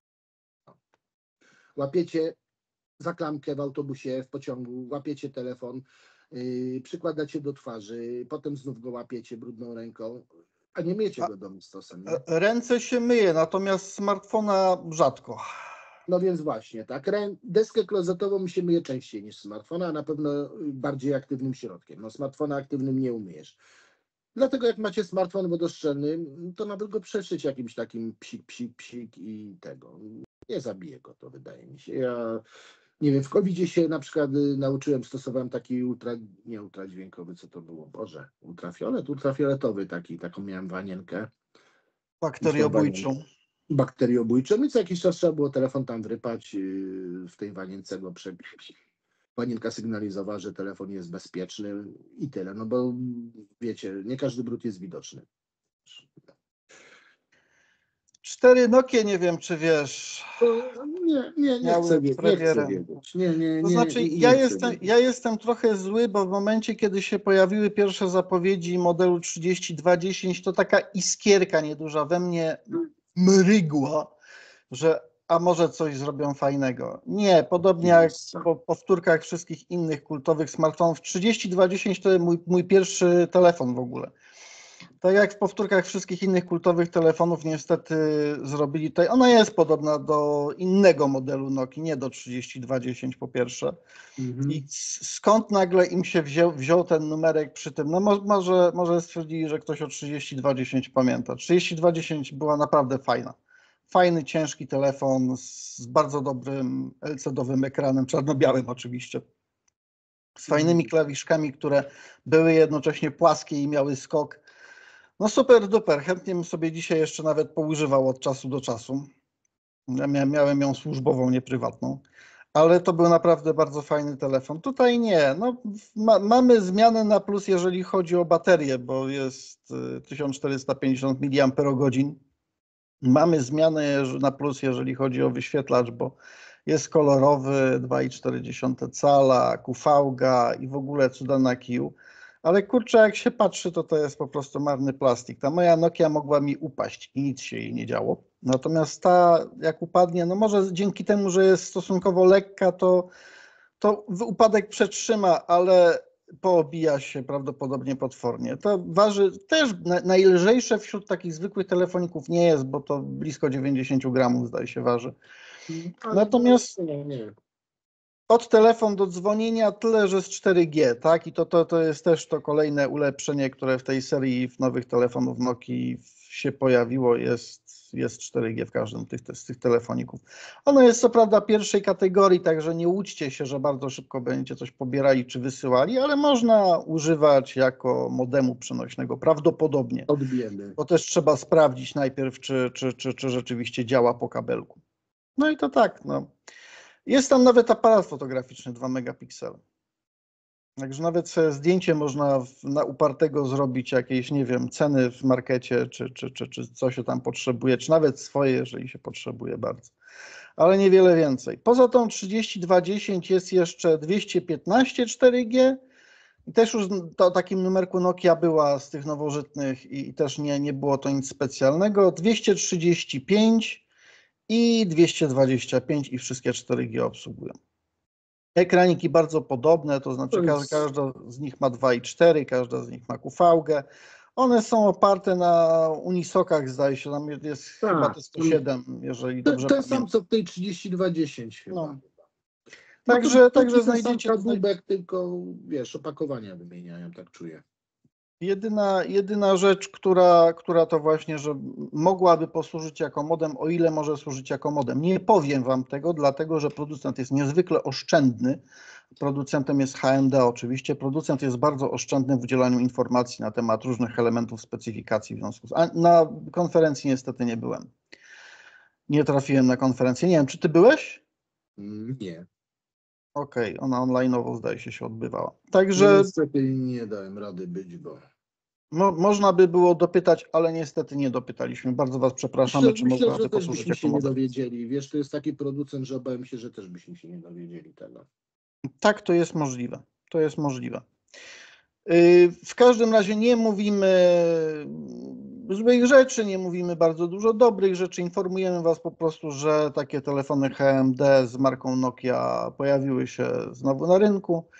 Łapiecie za klamkę w autobusie, w pociągu, łapiecie telefon, yy, przykładacie do twarzy, potem znów go łapiecie brudną ręką. A nie myjecie A- go domestosem, nie? E, Ręce się myje, natomiast smartfona rzadko. No więc właśnie, tak. Rę- Deskę klozetową się myje częściej niż smartfona, a na pewno bardziej aktywnym środkiem. No smartfona aktywnym nie umyjesz. Dlatego jak macie smartfon wodoszczelny, to nawet go przeszyć jakimś takim psik, psik, psik i tego. Nie zabije go to, wydaje mi się. Ja nie wiem, w kowidzie się na przykład y, nauczyłem, stosowałem taki ultra, nie ultradźwiękowy, co to było? Boże, ultrafiolet, ultrafioletowy taki, taką miałem wanienkę. Już tą wanienkę Bakteriobójczą. bakteriobójczą, więc co jakiś czas trzeba było telefon tam wrypać, yy, w tej wanience go przebić. Wanienka sygnalizowała, że telefon jest bezpieczny i tyle, no bo wiecie, nie każdy brud jest widoczny. Cztery Nokie, nie wiem czy wiesz, To nie, nie, nie chcę, miały wie- nie chcę premierę. wiedzieć. Nie, nie, To nie, znaczy, nie, ja nie chcę jestem, wiedzieć. ja jestem trochę zły, bo w momencie, kiedy się pojawiły pierwsze zapowiedzi modelu trzydzieści dwa dziesięć, to taka iskierka nieduża we mnie mrygła, że a może coś zrobią fajnego. Nie, podobnie jak po powtórkach wszystkich innych kultowych smartfonów, trzydzieści dwa dziesięć to mój, mój pierwszy telefon w ogóle. Tak jak w powtórkach wszystkich innych kultowych telefonów niestety zrobili tutaj, ona jest podobna do innego modelu Nokii, nie do trzydzieści dwa dziesięć po pierwsze. Mhm. I skąd nagle im się wziął, wziął ten numerek przy tym? No może, może stwierdzili, że ktoś o trzydzieści dwa dziesięć pamięta. trzydzieści dwa dziesięć była naprawdę fajna. Fajny, ciężki telefon z bardzo dobrym L C D-owym ekranem, czarno-białym oczywiście. Z fajnymi klawiszkami, które były jednocześnie płaskie i miały skok. No super duper, chętnie bym sobie dzisiaj jeszcze nawet poużywał od czasu do czasu. Ja miałem ją służbową, nie prywatną. Ale to był naprawdę bardzo fajny telefon. Tutaj nie. No, ma, mamy zmianę na plus, jeżeli chodzi o baterię, bo jest tysiąc czterysta pięćdziesiąt miliamperogodzin. Mamy zmianę na plus, jeżeli chodzi o wyświetlacz, bo jest kolorowy, dwa i cztery cala, Q V G i w ogóle cuda na kiju. Ale kurczę, jak się patrzy, to to jest po prostu marny plastik. Ta moja Nokia mogła mi upaść i nic się jej nie działo. Natomiast ta, jak upadnie, no może dzięki temu, że jest stosunkowo lekka, to, to upadek przetrzyma, ale poobija się prawdopodobnie potwornie. To waży też najlżejsze wśród takich zwykłych telefoników nie jest, bo to blisko dziewięćdziesiąt gramów zdaje się waży. Ale Natomiast nie, nie. od telefon do dzwonienia tyle, że z cztery G, tak? I to, to, to jest też to kolejne ulepszenie, które w tej serii w nowych telefonów Nokii się pojawiło, jest, jest cztery G w każdym tych, z tych telefoników. Ono jest co prawda pierwszej kategorii, także nie łudźcie się, że bardzo szybko będziecie coś pobierali czy wysyłali, ale można używać jako modemu przenośnego, prawdopodobnie. Odbijemy. Bo też trzeba sprawdzić najpierw, czy, czy, czy, czy rzeczywiście działa po kabelku. No i to tak, no. Jest tam nawet aparat fotograficzny dwa megapiksele. Także nawet sobie zdjęcie można w, na upartego zrobić jakieś, nie wiem, ceny w markecie, czy, czy, czy, czy co się tam potrzebuje, czy nawet swoje, jeżeli się potrzebuje bardzo. Ale niewiele więcej. Poza tą trzydzieści dwa dziesięć jest jeszcze dwieście piętnaście cztery G. I też już to takim numerku Nokia była z tych nowożytnych i, i też nie, nie było to nic specjalnego. dwieście trzydzieści pięć i dwieście dwadzieścia pięć i wszystkie cztery G obsługują. Ekraniki bardzo podobne, to znaczy To jest- każda, każda z nich ma dwa i cztery, każda z nich ma Q V G. One są oparte na Unisokach, zdaje się, tam jest Tak, chyba T sto siedem, jeżeli Ten, dobrze ten sam, pamiętam. co w tej trzydzieści dwa dziesięć chyba. No. No Także, to, to także ten sam znajdziecie tutaj. kadłubek, tylko wiesz, opakowania wymieniają, tak czuję. Jedyna, jedyna rzecz, która, która to właśnie, że mogłaby posłużyć jako modem, o ile może służyć jako modem. Nie powiem wam tego, dlatego że producent jest niezwykle oszczędny. Producentem jest H M D oczywiście. Producent jest bardzo oszczędny w udzielaniu informacji na temat różnych elementów specyfikacji w związku z... A na konferencji niestety nie byłem. Nie trafiłem na konferencję. Nie wiem, czy ty byłeś? Mm, Nie. Okej, okay, ona online'owo zdaje się się odbywała. No Także niestety nie dałem rady być, bo... Mo, można by było dopytać, ale niestety nie dopytaliśmy. Bardzo was przepraszamy, Myślę, czy myślę mogłaby że też posłużyć byśmy jako się nie model. dowiedzieli. Wiesz, to jest taki producent, że obawiam się, że też byśmy się nie dowiedzieli tego. Tak, to jest możliwe. To jest możliwe. Yy, w każdym razie nie mówimy złych rzeczy, nie mówimy bardzo dużo dobrych rzeczy. Informujemy was po prostu, że takie telefony H M D z marką Nokia pojawiły się znowu na rynku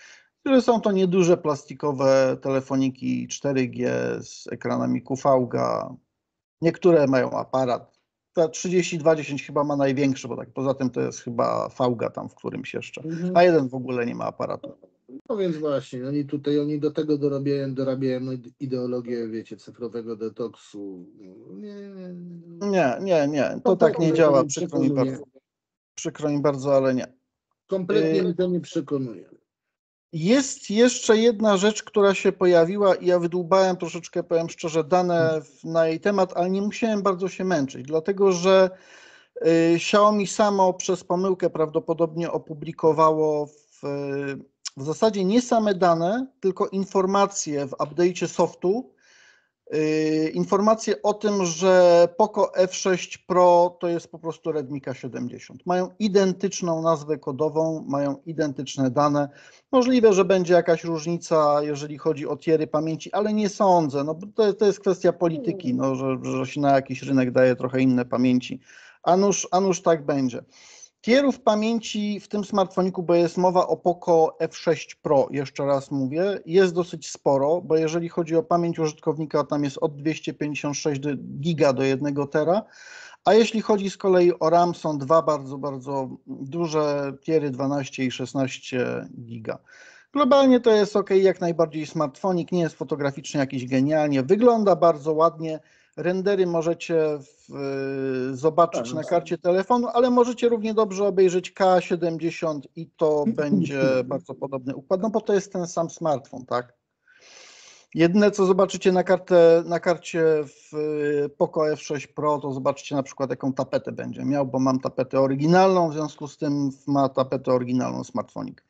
które są to nieduże plastikowe telefoniki cztery G z ekranami Q V G A. Niektóre mają aparat. Ta trzydzieści dwa dziesięć chyba ma największy, bo tak poza tym to jest chyba V G A tam w którymś jeszcze. Mhm. A jeden w ogóle nie ma aparatu. No więc właśnie, oni tutaj, oni do tego dorabiają, dorabiają ideologię, wiecie, cyfrowego detoksu. Nie, nie, Nie, nie, nie, to no, tak nie mnie to działa, nie przykro mi przekonuje. bardzo. Przykro mi bardzo, ale nie. Kompletnie Y, mnie to nie przekonuje. Jest jeszcze jedna rzecz, która się pojawiła i ja wydłubałem troszeczkę, powiem szczerze, dane w- na jej temat, ale nie musiałem bardzo się męczyć, dlatego że y, Xiaomi samo przez pomyłkę prawdopodobnie opublikowało w, w zasadzie nie same dane, tylko informacje w update'cie softu, y, informacje o tym, że Poco F sześć Pro to jest po prostu Redmi K siedemdziesiąt. Mają identyczną nazwę kodową, mają identyczne dane. Możliwe, że będzie jakaś różnica, jeżeli chodzi o tiery pamięci, ale nie sądzę. No, bo to, to jest kwestia polityki, no, że, że się na jakiś rynek daje trochę inne pamięci. A nuż, a nuż tak będzie. Tierów pamięci w tym smartfoniku, bo jest mowa o Poco F sześć Pro, jeszcze raz mówię, jest dosyć sporo, bo jeżeli chodzi o pamięć użytkownika, tam jest od dwieście pięćdziesiąt sześć giga do jednego tera, a jeśli chodzi z kolei o RAM, są dwa bardzo, bardzo duże tiery, dwanaście i szesnaście giga. Globalnie to jest ok, jak najbardziej smartfonik, nie jest fotograficznie jakiś genialnie, wygląda bardzo ładnie. Rendery możecie w, zobaczyć na karcie telefonu, ale możecie równie dobrze obejrzeć K siedemdziesiąt i to będzie bardzo podobny układ, no bo to jest ten sam smartfon, tak? Jedyne, co zobaczycie na, kartę, na karcie w Poco F sześć Pro, to zobaczycie na przykład, jaką tapetę będzie miał, bo mam tapetę oryginalną, w związku z tym ma tapetę oryginalną smartfonik.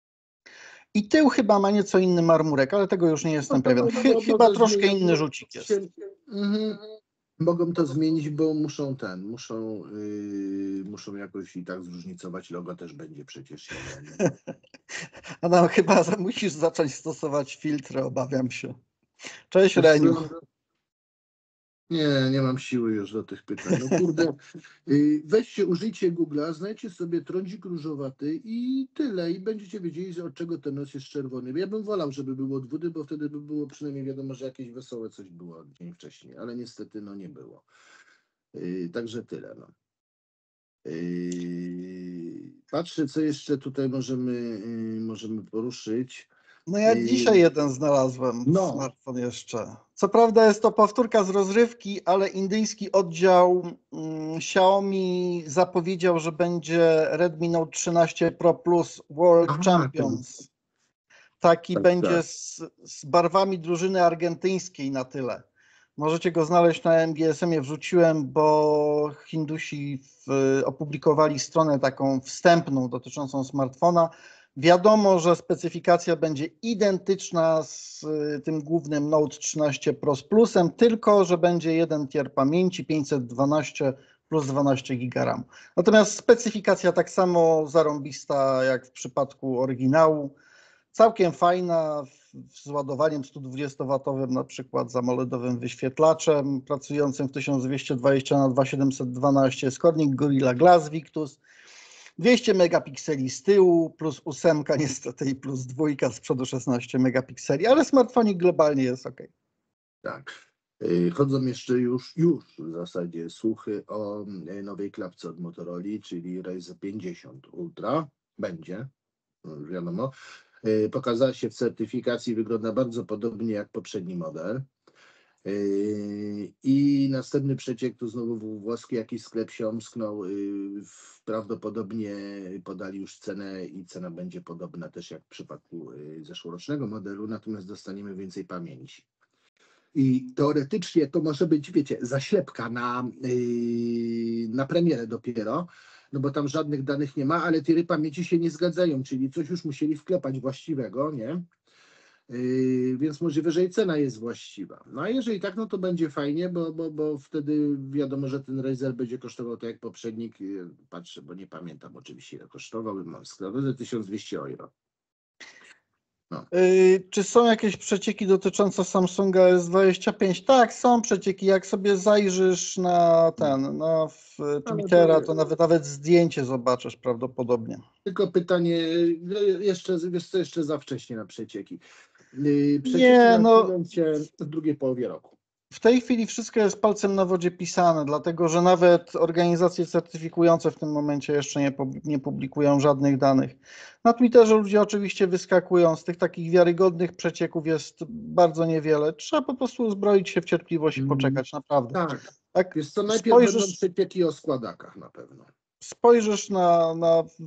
I tył chyba ma nieco inny marmurek, ale tego już nie jestem No to pewien. mogą- Chy, mogą chyba to troszkę zmienić, inny bo rzucik jest. się- Mhm. Mogą to zmienić, bo muszą ten, muszą, yy, muszą jakoś i tak zróżnicować. Logo też będzie przecież inne. Adam, chyba za- musisz zacząć stosować filtry, obawiam się. Cześć, Wiesz co? Reniu. Nie, nie mam siły już do tych pytań. No kurde, yy, weźcie, użyjcie Google'a, znajdźcie sobie trądzik różowaty i tyle. I będziecie wiedzieli, od czego ten nos jest czerwony. Ja bym wolał, żeby było od wody, bo wtedy by było przynajmniej wiadomo, że jakieś wesołe coś było dzień wcześniej, ale niestety no nie było. Yy, także tyle. No. Yy, patrzę, co jeszcze tutaj możemy, yy, możemy poruszyć. No ja Yy, dzisiaj jeden znalazłem no, smartfon jeszcze. Co prawda jest to powtórka z rozrywki, ale indyjski oddział mm, Xiaomi zapowiedział, że będzie Redmi Note trzynaście Pro Plus World aha, Champions. Taki tak, będzie tak. z, z barwami drużyny argentyńskiej na tyle. Możecie go znaleźć na M G S M-ie, wrzuciłem, bo Hindusi w, opublikowali stronę taką wstępną dotyczącą smartfona. Wiadomo, że specyfikacja będzie identyczna z y, tym głównym Note trzynaście Pro z plusem, tylko że będzie jeden tier pamięci, pięćset dwanaście plus dwanaście giga RAM. Natomiast specyfikacja tak samo zarąbista jak w przypadku oryginału. Całkiem fajna, z ładowaniem sto dwudziestowatowym, na przykład z AMOLEDowym wyświetlaczem, pracującym w tysiąc dwieście dwadzieścia na dwa tysiące siedemset dwanaście, składnik Gorilla Glass Victus, dwieście megapikseli z tyłu, plus ósemka niestety i plus dwójka z przodu szesnaście megapikseli, ale smartfonik globalnie jest ok. Tak. Yy, Chodzą jeszcze już, już w zasadzie słuchy o yy, nowej klapce od Motorola, czyli Razr pięćdziesiąt Ultra. Będzie, no już wiadomo. Yy, Pokazała się w certyfikacji, wygląda bardzo podobnie jak poprzedni model. Yy, I następny przeciek, tu znowu włoski jakiś sklep się omsknął. Yy, w- Prawdopodobnie podali już cenę i cena będzie podobna też jak w przypadku yy, zeszłorocznego modelu, natomiast dostaniemy więcej pamięci. I teoretycznie to może być, wiecie, zaślepka na, yy, na premierę dopiero, no bo tam żadnych danych nie ma, ale tiry pamięci się nie zgadzają, czyli coś już musieli wklepać właściwego, nie? Yy, więc możliwe, że i cena jest właściwa. No a jeżeli tak, no to będzie fajnie, bo, bo, bo wtedy wiadomo, że ten Razer będzie kosztował tak jak poprzednik. Yy, patrzę, bo nie pamiętam oczywiście ile kosztował, mam sklepy, tysiąc dwieście euro. No. Yy, czy są jakieś przecieki dotyczące Samsunga S dwadzieścia pięć? Tak, są przecieki. Jak sobie zajrzysz na ten, na w Ale Twittera, to to nawet, nawet zdjęcie zobaczysz prawdopodobnie. tylko pytanie, no, jeszcze, wiesz co, jeszcze za wcześnie na przecieki. Yy, Przecieki Nie, no nastąpią się w drugiej połowie roku. w tej chwili wszystko jest palcem na wodzie pisane, dlatego że nawet organizacje certyfikujące w tym momencie jeszcze nie, pub- nie publikują żadnych danych. Na Twitterze ludzie oczywiście wyskakują, z tych takich wiarygodnych przecieków jest bardzo niewiele. Trzeba po prostu uzbroić się w cierpliwość i Mm, poczekać, naprawdę. tak. Jak Wiesz co, najpierw będą spojrzysz, przecieki o składakach na pewno. spojrzysz na, na w-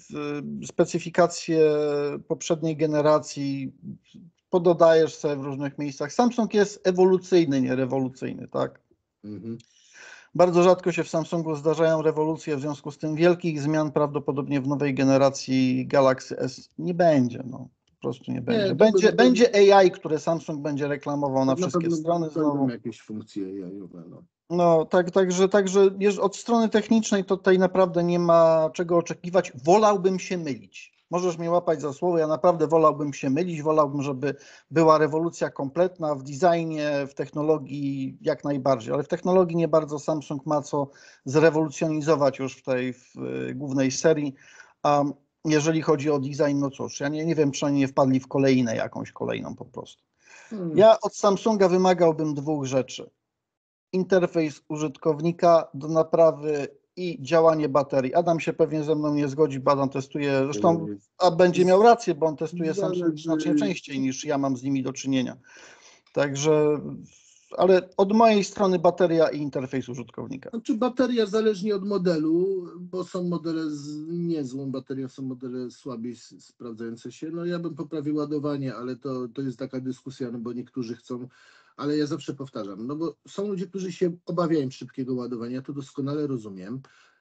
w- specyfikację poprzedniej generacji, pododajesz sobie w różnych miejscach. Samsung jest ewolucyjny, nie rewolucyjny, tak? Mhm. Bardzo rzadko się w Samsungu zdarzają rewolucje, w związku z tym wielkich zmian prawdopodobnie w nowej generacji Galaxy S nie będzie. No, po prostu nie będzie. Nie, to by, Będzie, to, będzie A I, które Samsung będzie reklamował to na na wszystkie pewno strony będą znowu. jakieś funkcje jajowe. No. No, tak, także, także jeż- od strony technicznej to tutaj naprawdę nie ma czego oczekiwać. Wolałbym się mylić. Możesz mnie łapać za słowo, ja naprawdę wolałbym się mylić, wolałbym, żeby była rewolucja kompletna w designie, w technologii jak najbardziej, ale w technologii nie bardzo Samsung ma co zrewolucjonizować już w tej w, y, głównej serii. A jeżeli chodzi o design, no cóż, ja nie, nie wiem, czy oni nie wpadli w kolejną jakąś kolejną po prostu. Hmm. Ja od Samsunga wymagałbym dwóch rzeczy: interfejs użytkownika do naprawy i działanie baterii. Adam się pewnie ze mną nie zgodzi, bo Adam testuje, zresztą Yy, a będzie miał rację, bo on testuje Samsung znacznie Zależy, częściej niż ja mam z nimi do czynienia. Także, ale od mojej strony bateria i interfejs użytkownika. znaczy bateria zależnie od modelu, bo są modele z niezłą baterią, są modele słabiej s- sprawdzające się. No ja bym poprawił ładowanie, ale to, to jest taka dyskusja, no bo niektórzy chcą, ale ja zawsze powtarzam, no bo są ludzie, którzy się obawiają szybkiego ładowania, to doskonale rozumiem.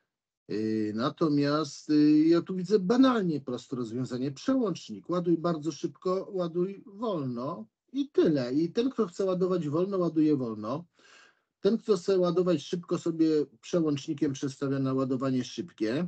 Yy, Natomiast yy, ja tu widzę banalnie proste rozwiązanie. Przełącznik. Ładuj bardzo szybko, ładuj wolno i tyle. I ten, kto chce ładować wolno, ładuje wolno. Ten, kto chce ładować szybko, sobie przełącznikiem przestawia na ładowanie szybkie.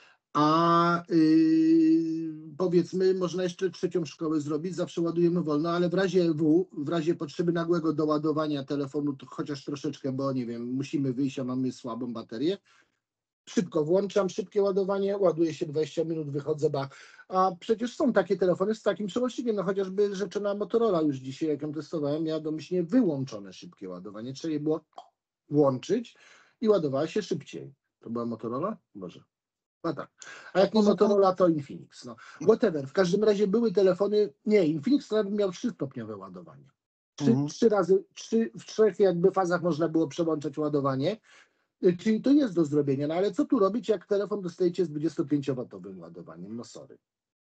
A yy, powiedzmy, można jeszcze trzecią szkołę zrobić, zawsze ładujemy wolno, ale w razie W, w razie potrzeby nagłego doładowania telefonu, to chociaż troszeczkę, bo nie wiem, musimy wyjść, a mamy słabą baterię, szybko włączam, szybkie ładowanie, ładuje się dwadzieścia minut, wychodzę, ba. A przecież są takie telefony z takim przełącznikiem, no chociażby rzeczona Motorola już dzisiaj, jak ją testowałem, miała domyślnie wyłączone szybkie ładowanie, trzeba je było włączyć i ładowała się szybciej. To była Motorola? Boże. No tak. A A jak nie poza tym, Motorola, to Infinix. No. Whatever. W każdym razie były telefony, nie, Infinix nawet miał trzystopniowe ładowanie. Trzy, mhm. trzy razy, trzy, w trzech jakby fazach można było przełączać ładowanie. Czyli to jest do zrobienia, no ale co tu robić, jak telefon dostajecie z dwudziestopięciowatowym ładowaniem? No sorry.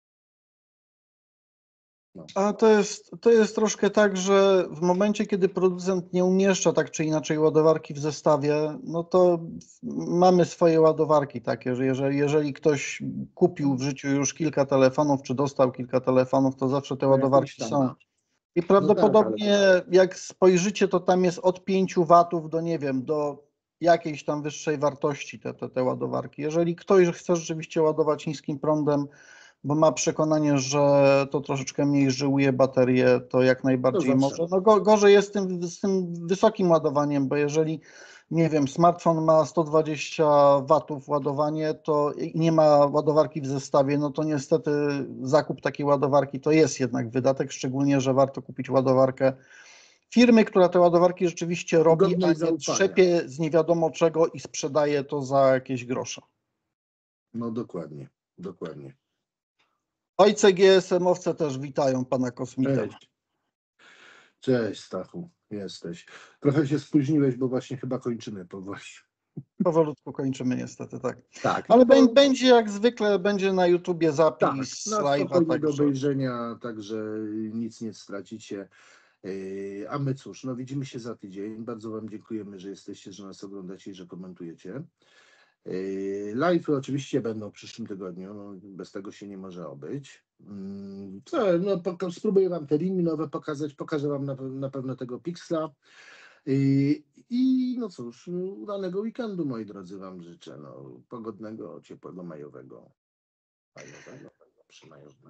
No. A to jest, to jest troszkę tak, że w momencie, kiedy producent nie umieszcza tak czy inaczej ładowarki w zestawie, no to mamy swoje ładowarki takie, że jeżeli, jeżeli ktoś kupił w życiu już kilka telefonów, czy dostał kilka telefonów, to zawsze te To jakąś ładowarki tam są. ma. I No tak, ale prawdopodobnie jak spojrzycie, to tam jest od pięciu watów do, nie wiem, do jakiejś tam wyższej wartości te, te, te ładowarki. Jeżeli ktoś chce rzeczywiście ładować niskim prądem, bo ma przekonanie, że to troszeczkę mniej żyłuje baterię, to jak to najbardziej zawsze. może. No go, gorzej jest z tym, z tym wysokim ładowaniem, bo jeżeli, nie wiem, smartfon ma sto dwadzieścia watów ładowanie, to i nie ma ładowarki w zestawie, no to niestety zakup takiej ładowarki to jest jednak wydatek, szczególnie, że warto kupić ładowarkę firmy, która te ładowarki rzeczywiście robi, a Godnej nie zaufania. trzepie z nie wiadomo czego i sprzedaje to za jakieś grosze. No dokładnie, dokładnie. Ojce G S M-owce też witają pana kosmita. Cześć. Cześć Stachu, jesteś. Trochę się spóźniłeś, bo właśnie chyba kończymy powoli. Powolutku kończymy niestety, tak. Tak, Ale no bę- bo będzie jak zwykle, będzie na YouTubie tak, zapis na live'a, spokojnie do także obejrzenia, także nic nie stracicie. Yy, A my cóż, no widzimy się za tydzień. Bardzo Wam dziękujemy, że jesteście, że nas oglądacie i że komentujecie. Yy, Live oczywiście będą w przyszłym tygodniu, no, bez tego się nie może obyć. Mm, Co, no, poka- spróbuję Wam te liny nowe pokazać, pokażę Wam na, pe- na pewno tego Pixla. Yy, I no cóż, udanego weekendu, moi drodzy, Wam życzę. No, pogodnego, ciepłego, majowego. Majowego, przymajowego.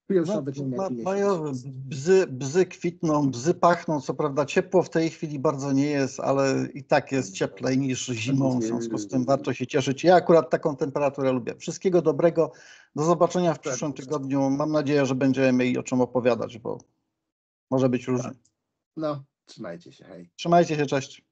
Już No, nawet nie ma, miesiąc. majowy, bzy, bzy kwitną, bzy pachną. Co prawda ciepło w tej chwili bardzo nie jest, ale i tak jest cieplej niż zimą. W związku z tym warto się cieszyć. Ja akurat taką temperaturę lubię. Wszystkiego dobrego. Do zobaczenia w przyszłym tygodniu. Mam nadzieję, że będziemy mieli o czym opowiadać, bo może być różnie. No, trzymajcie się, hej. Trzymajcie się, cześć.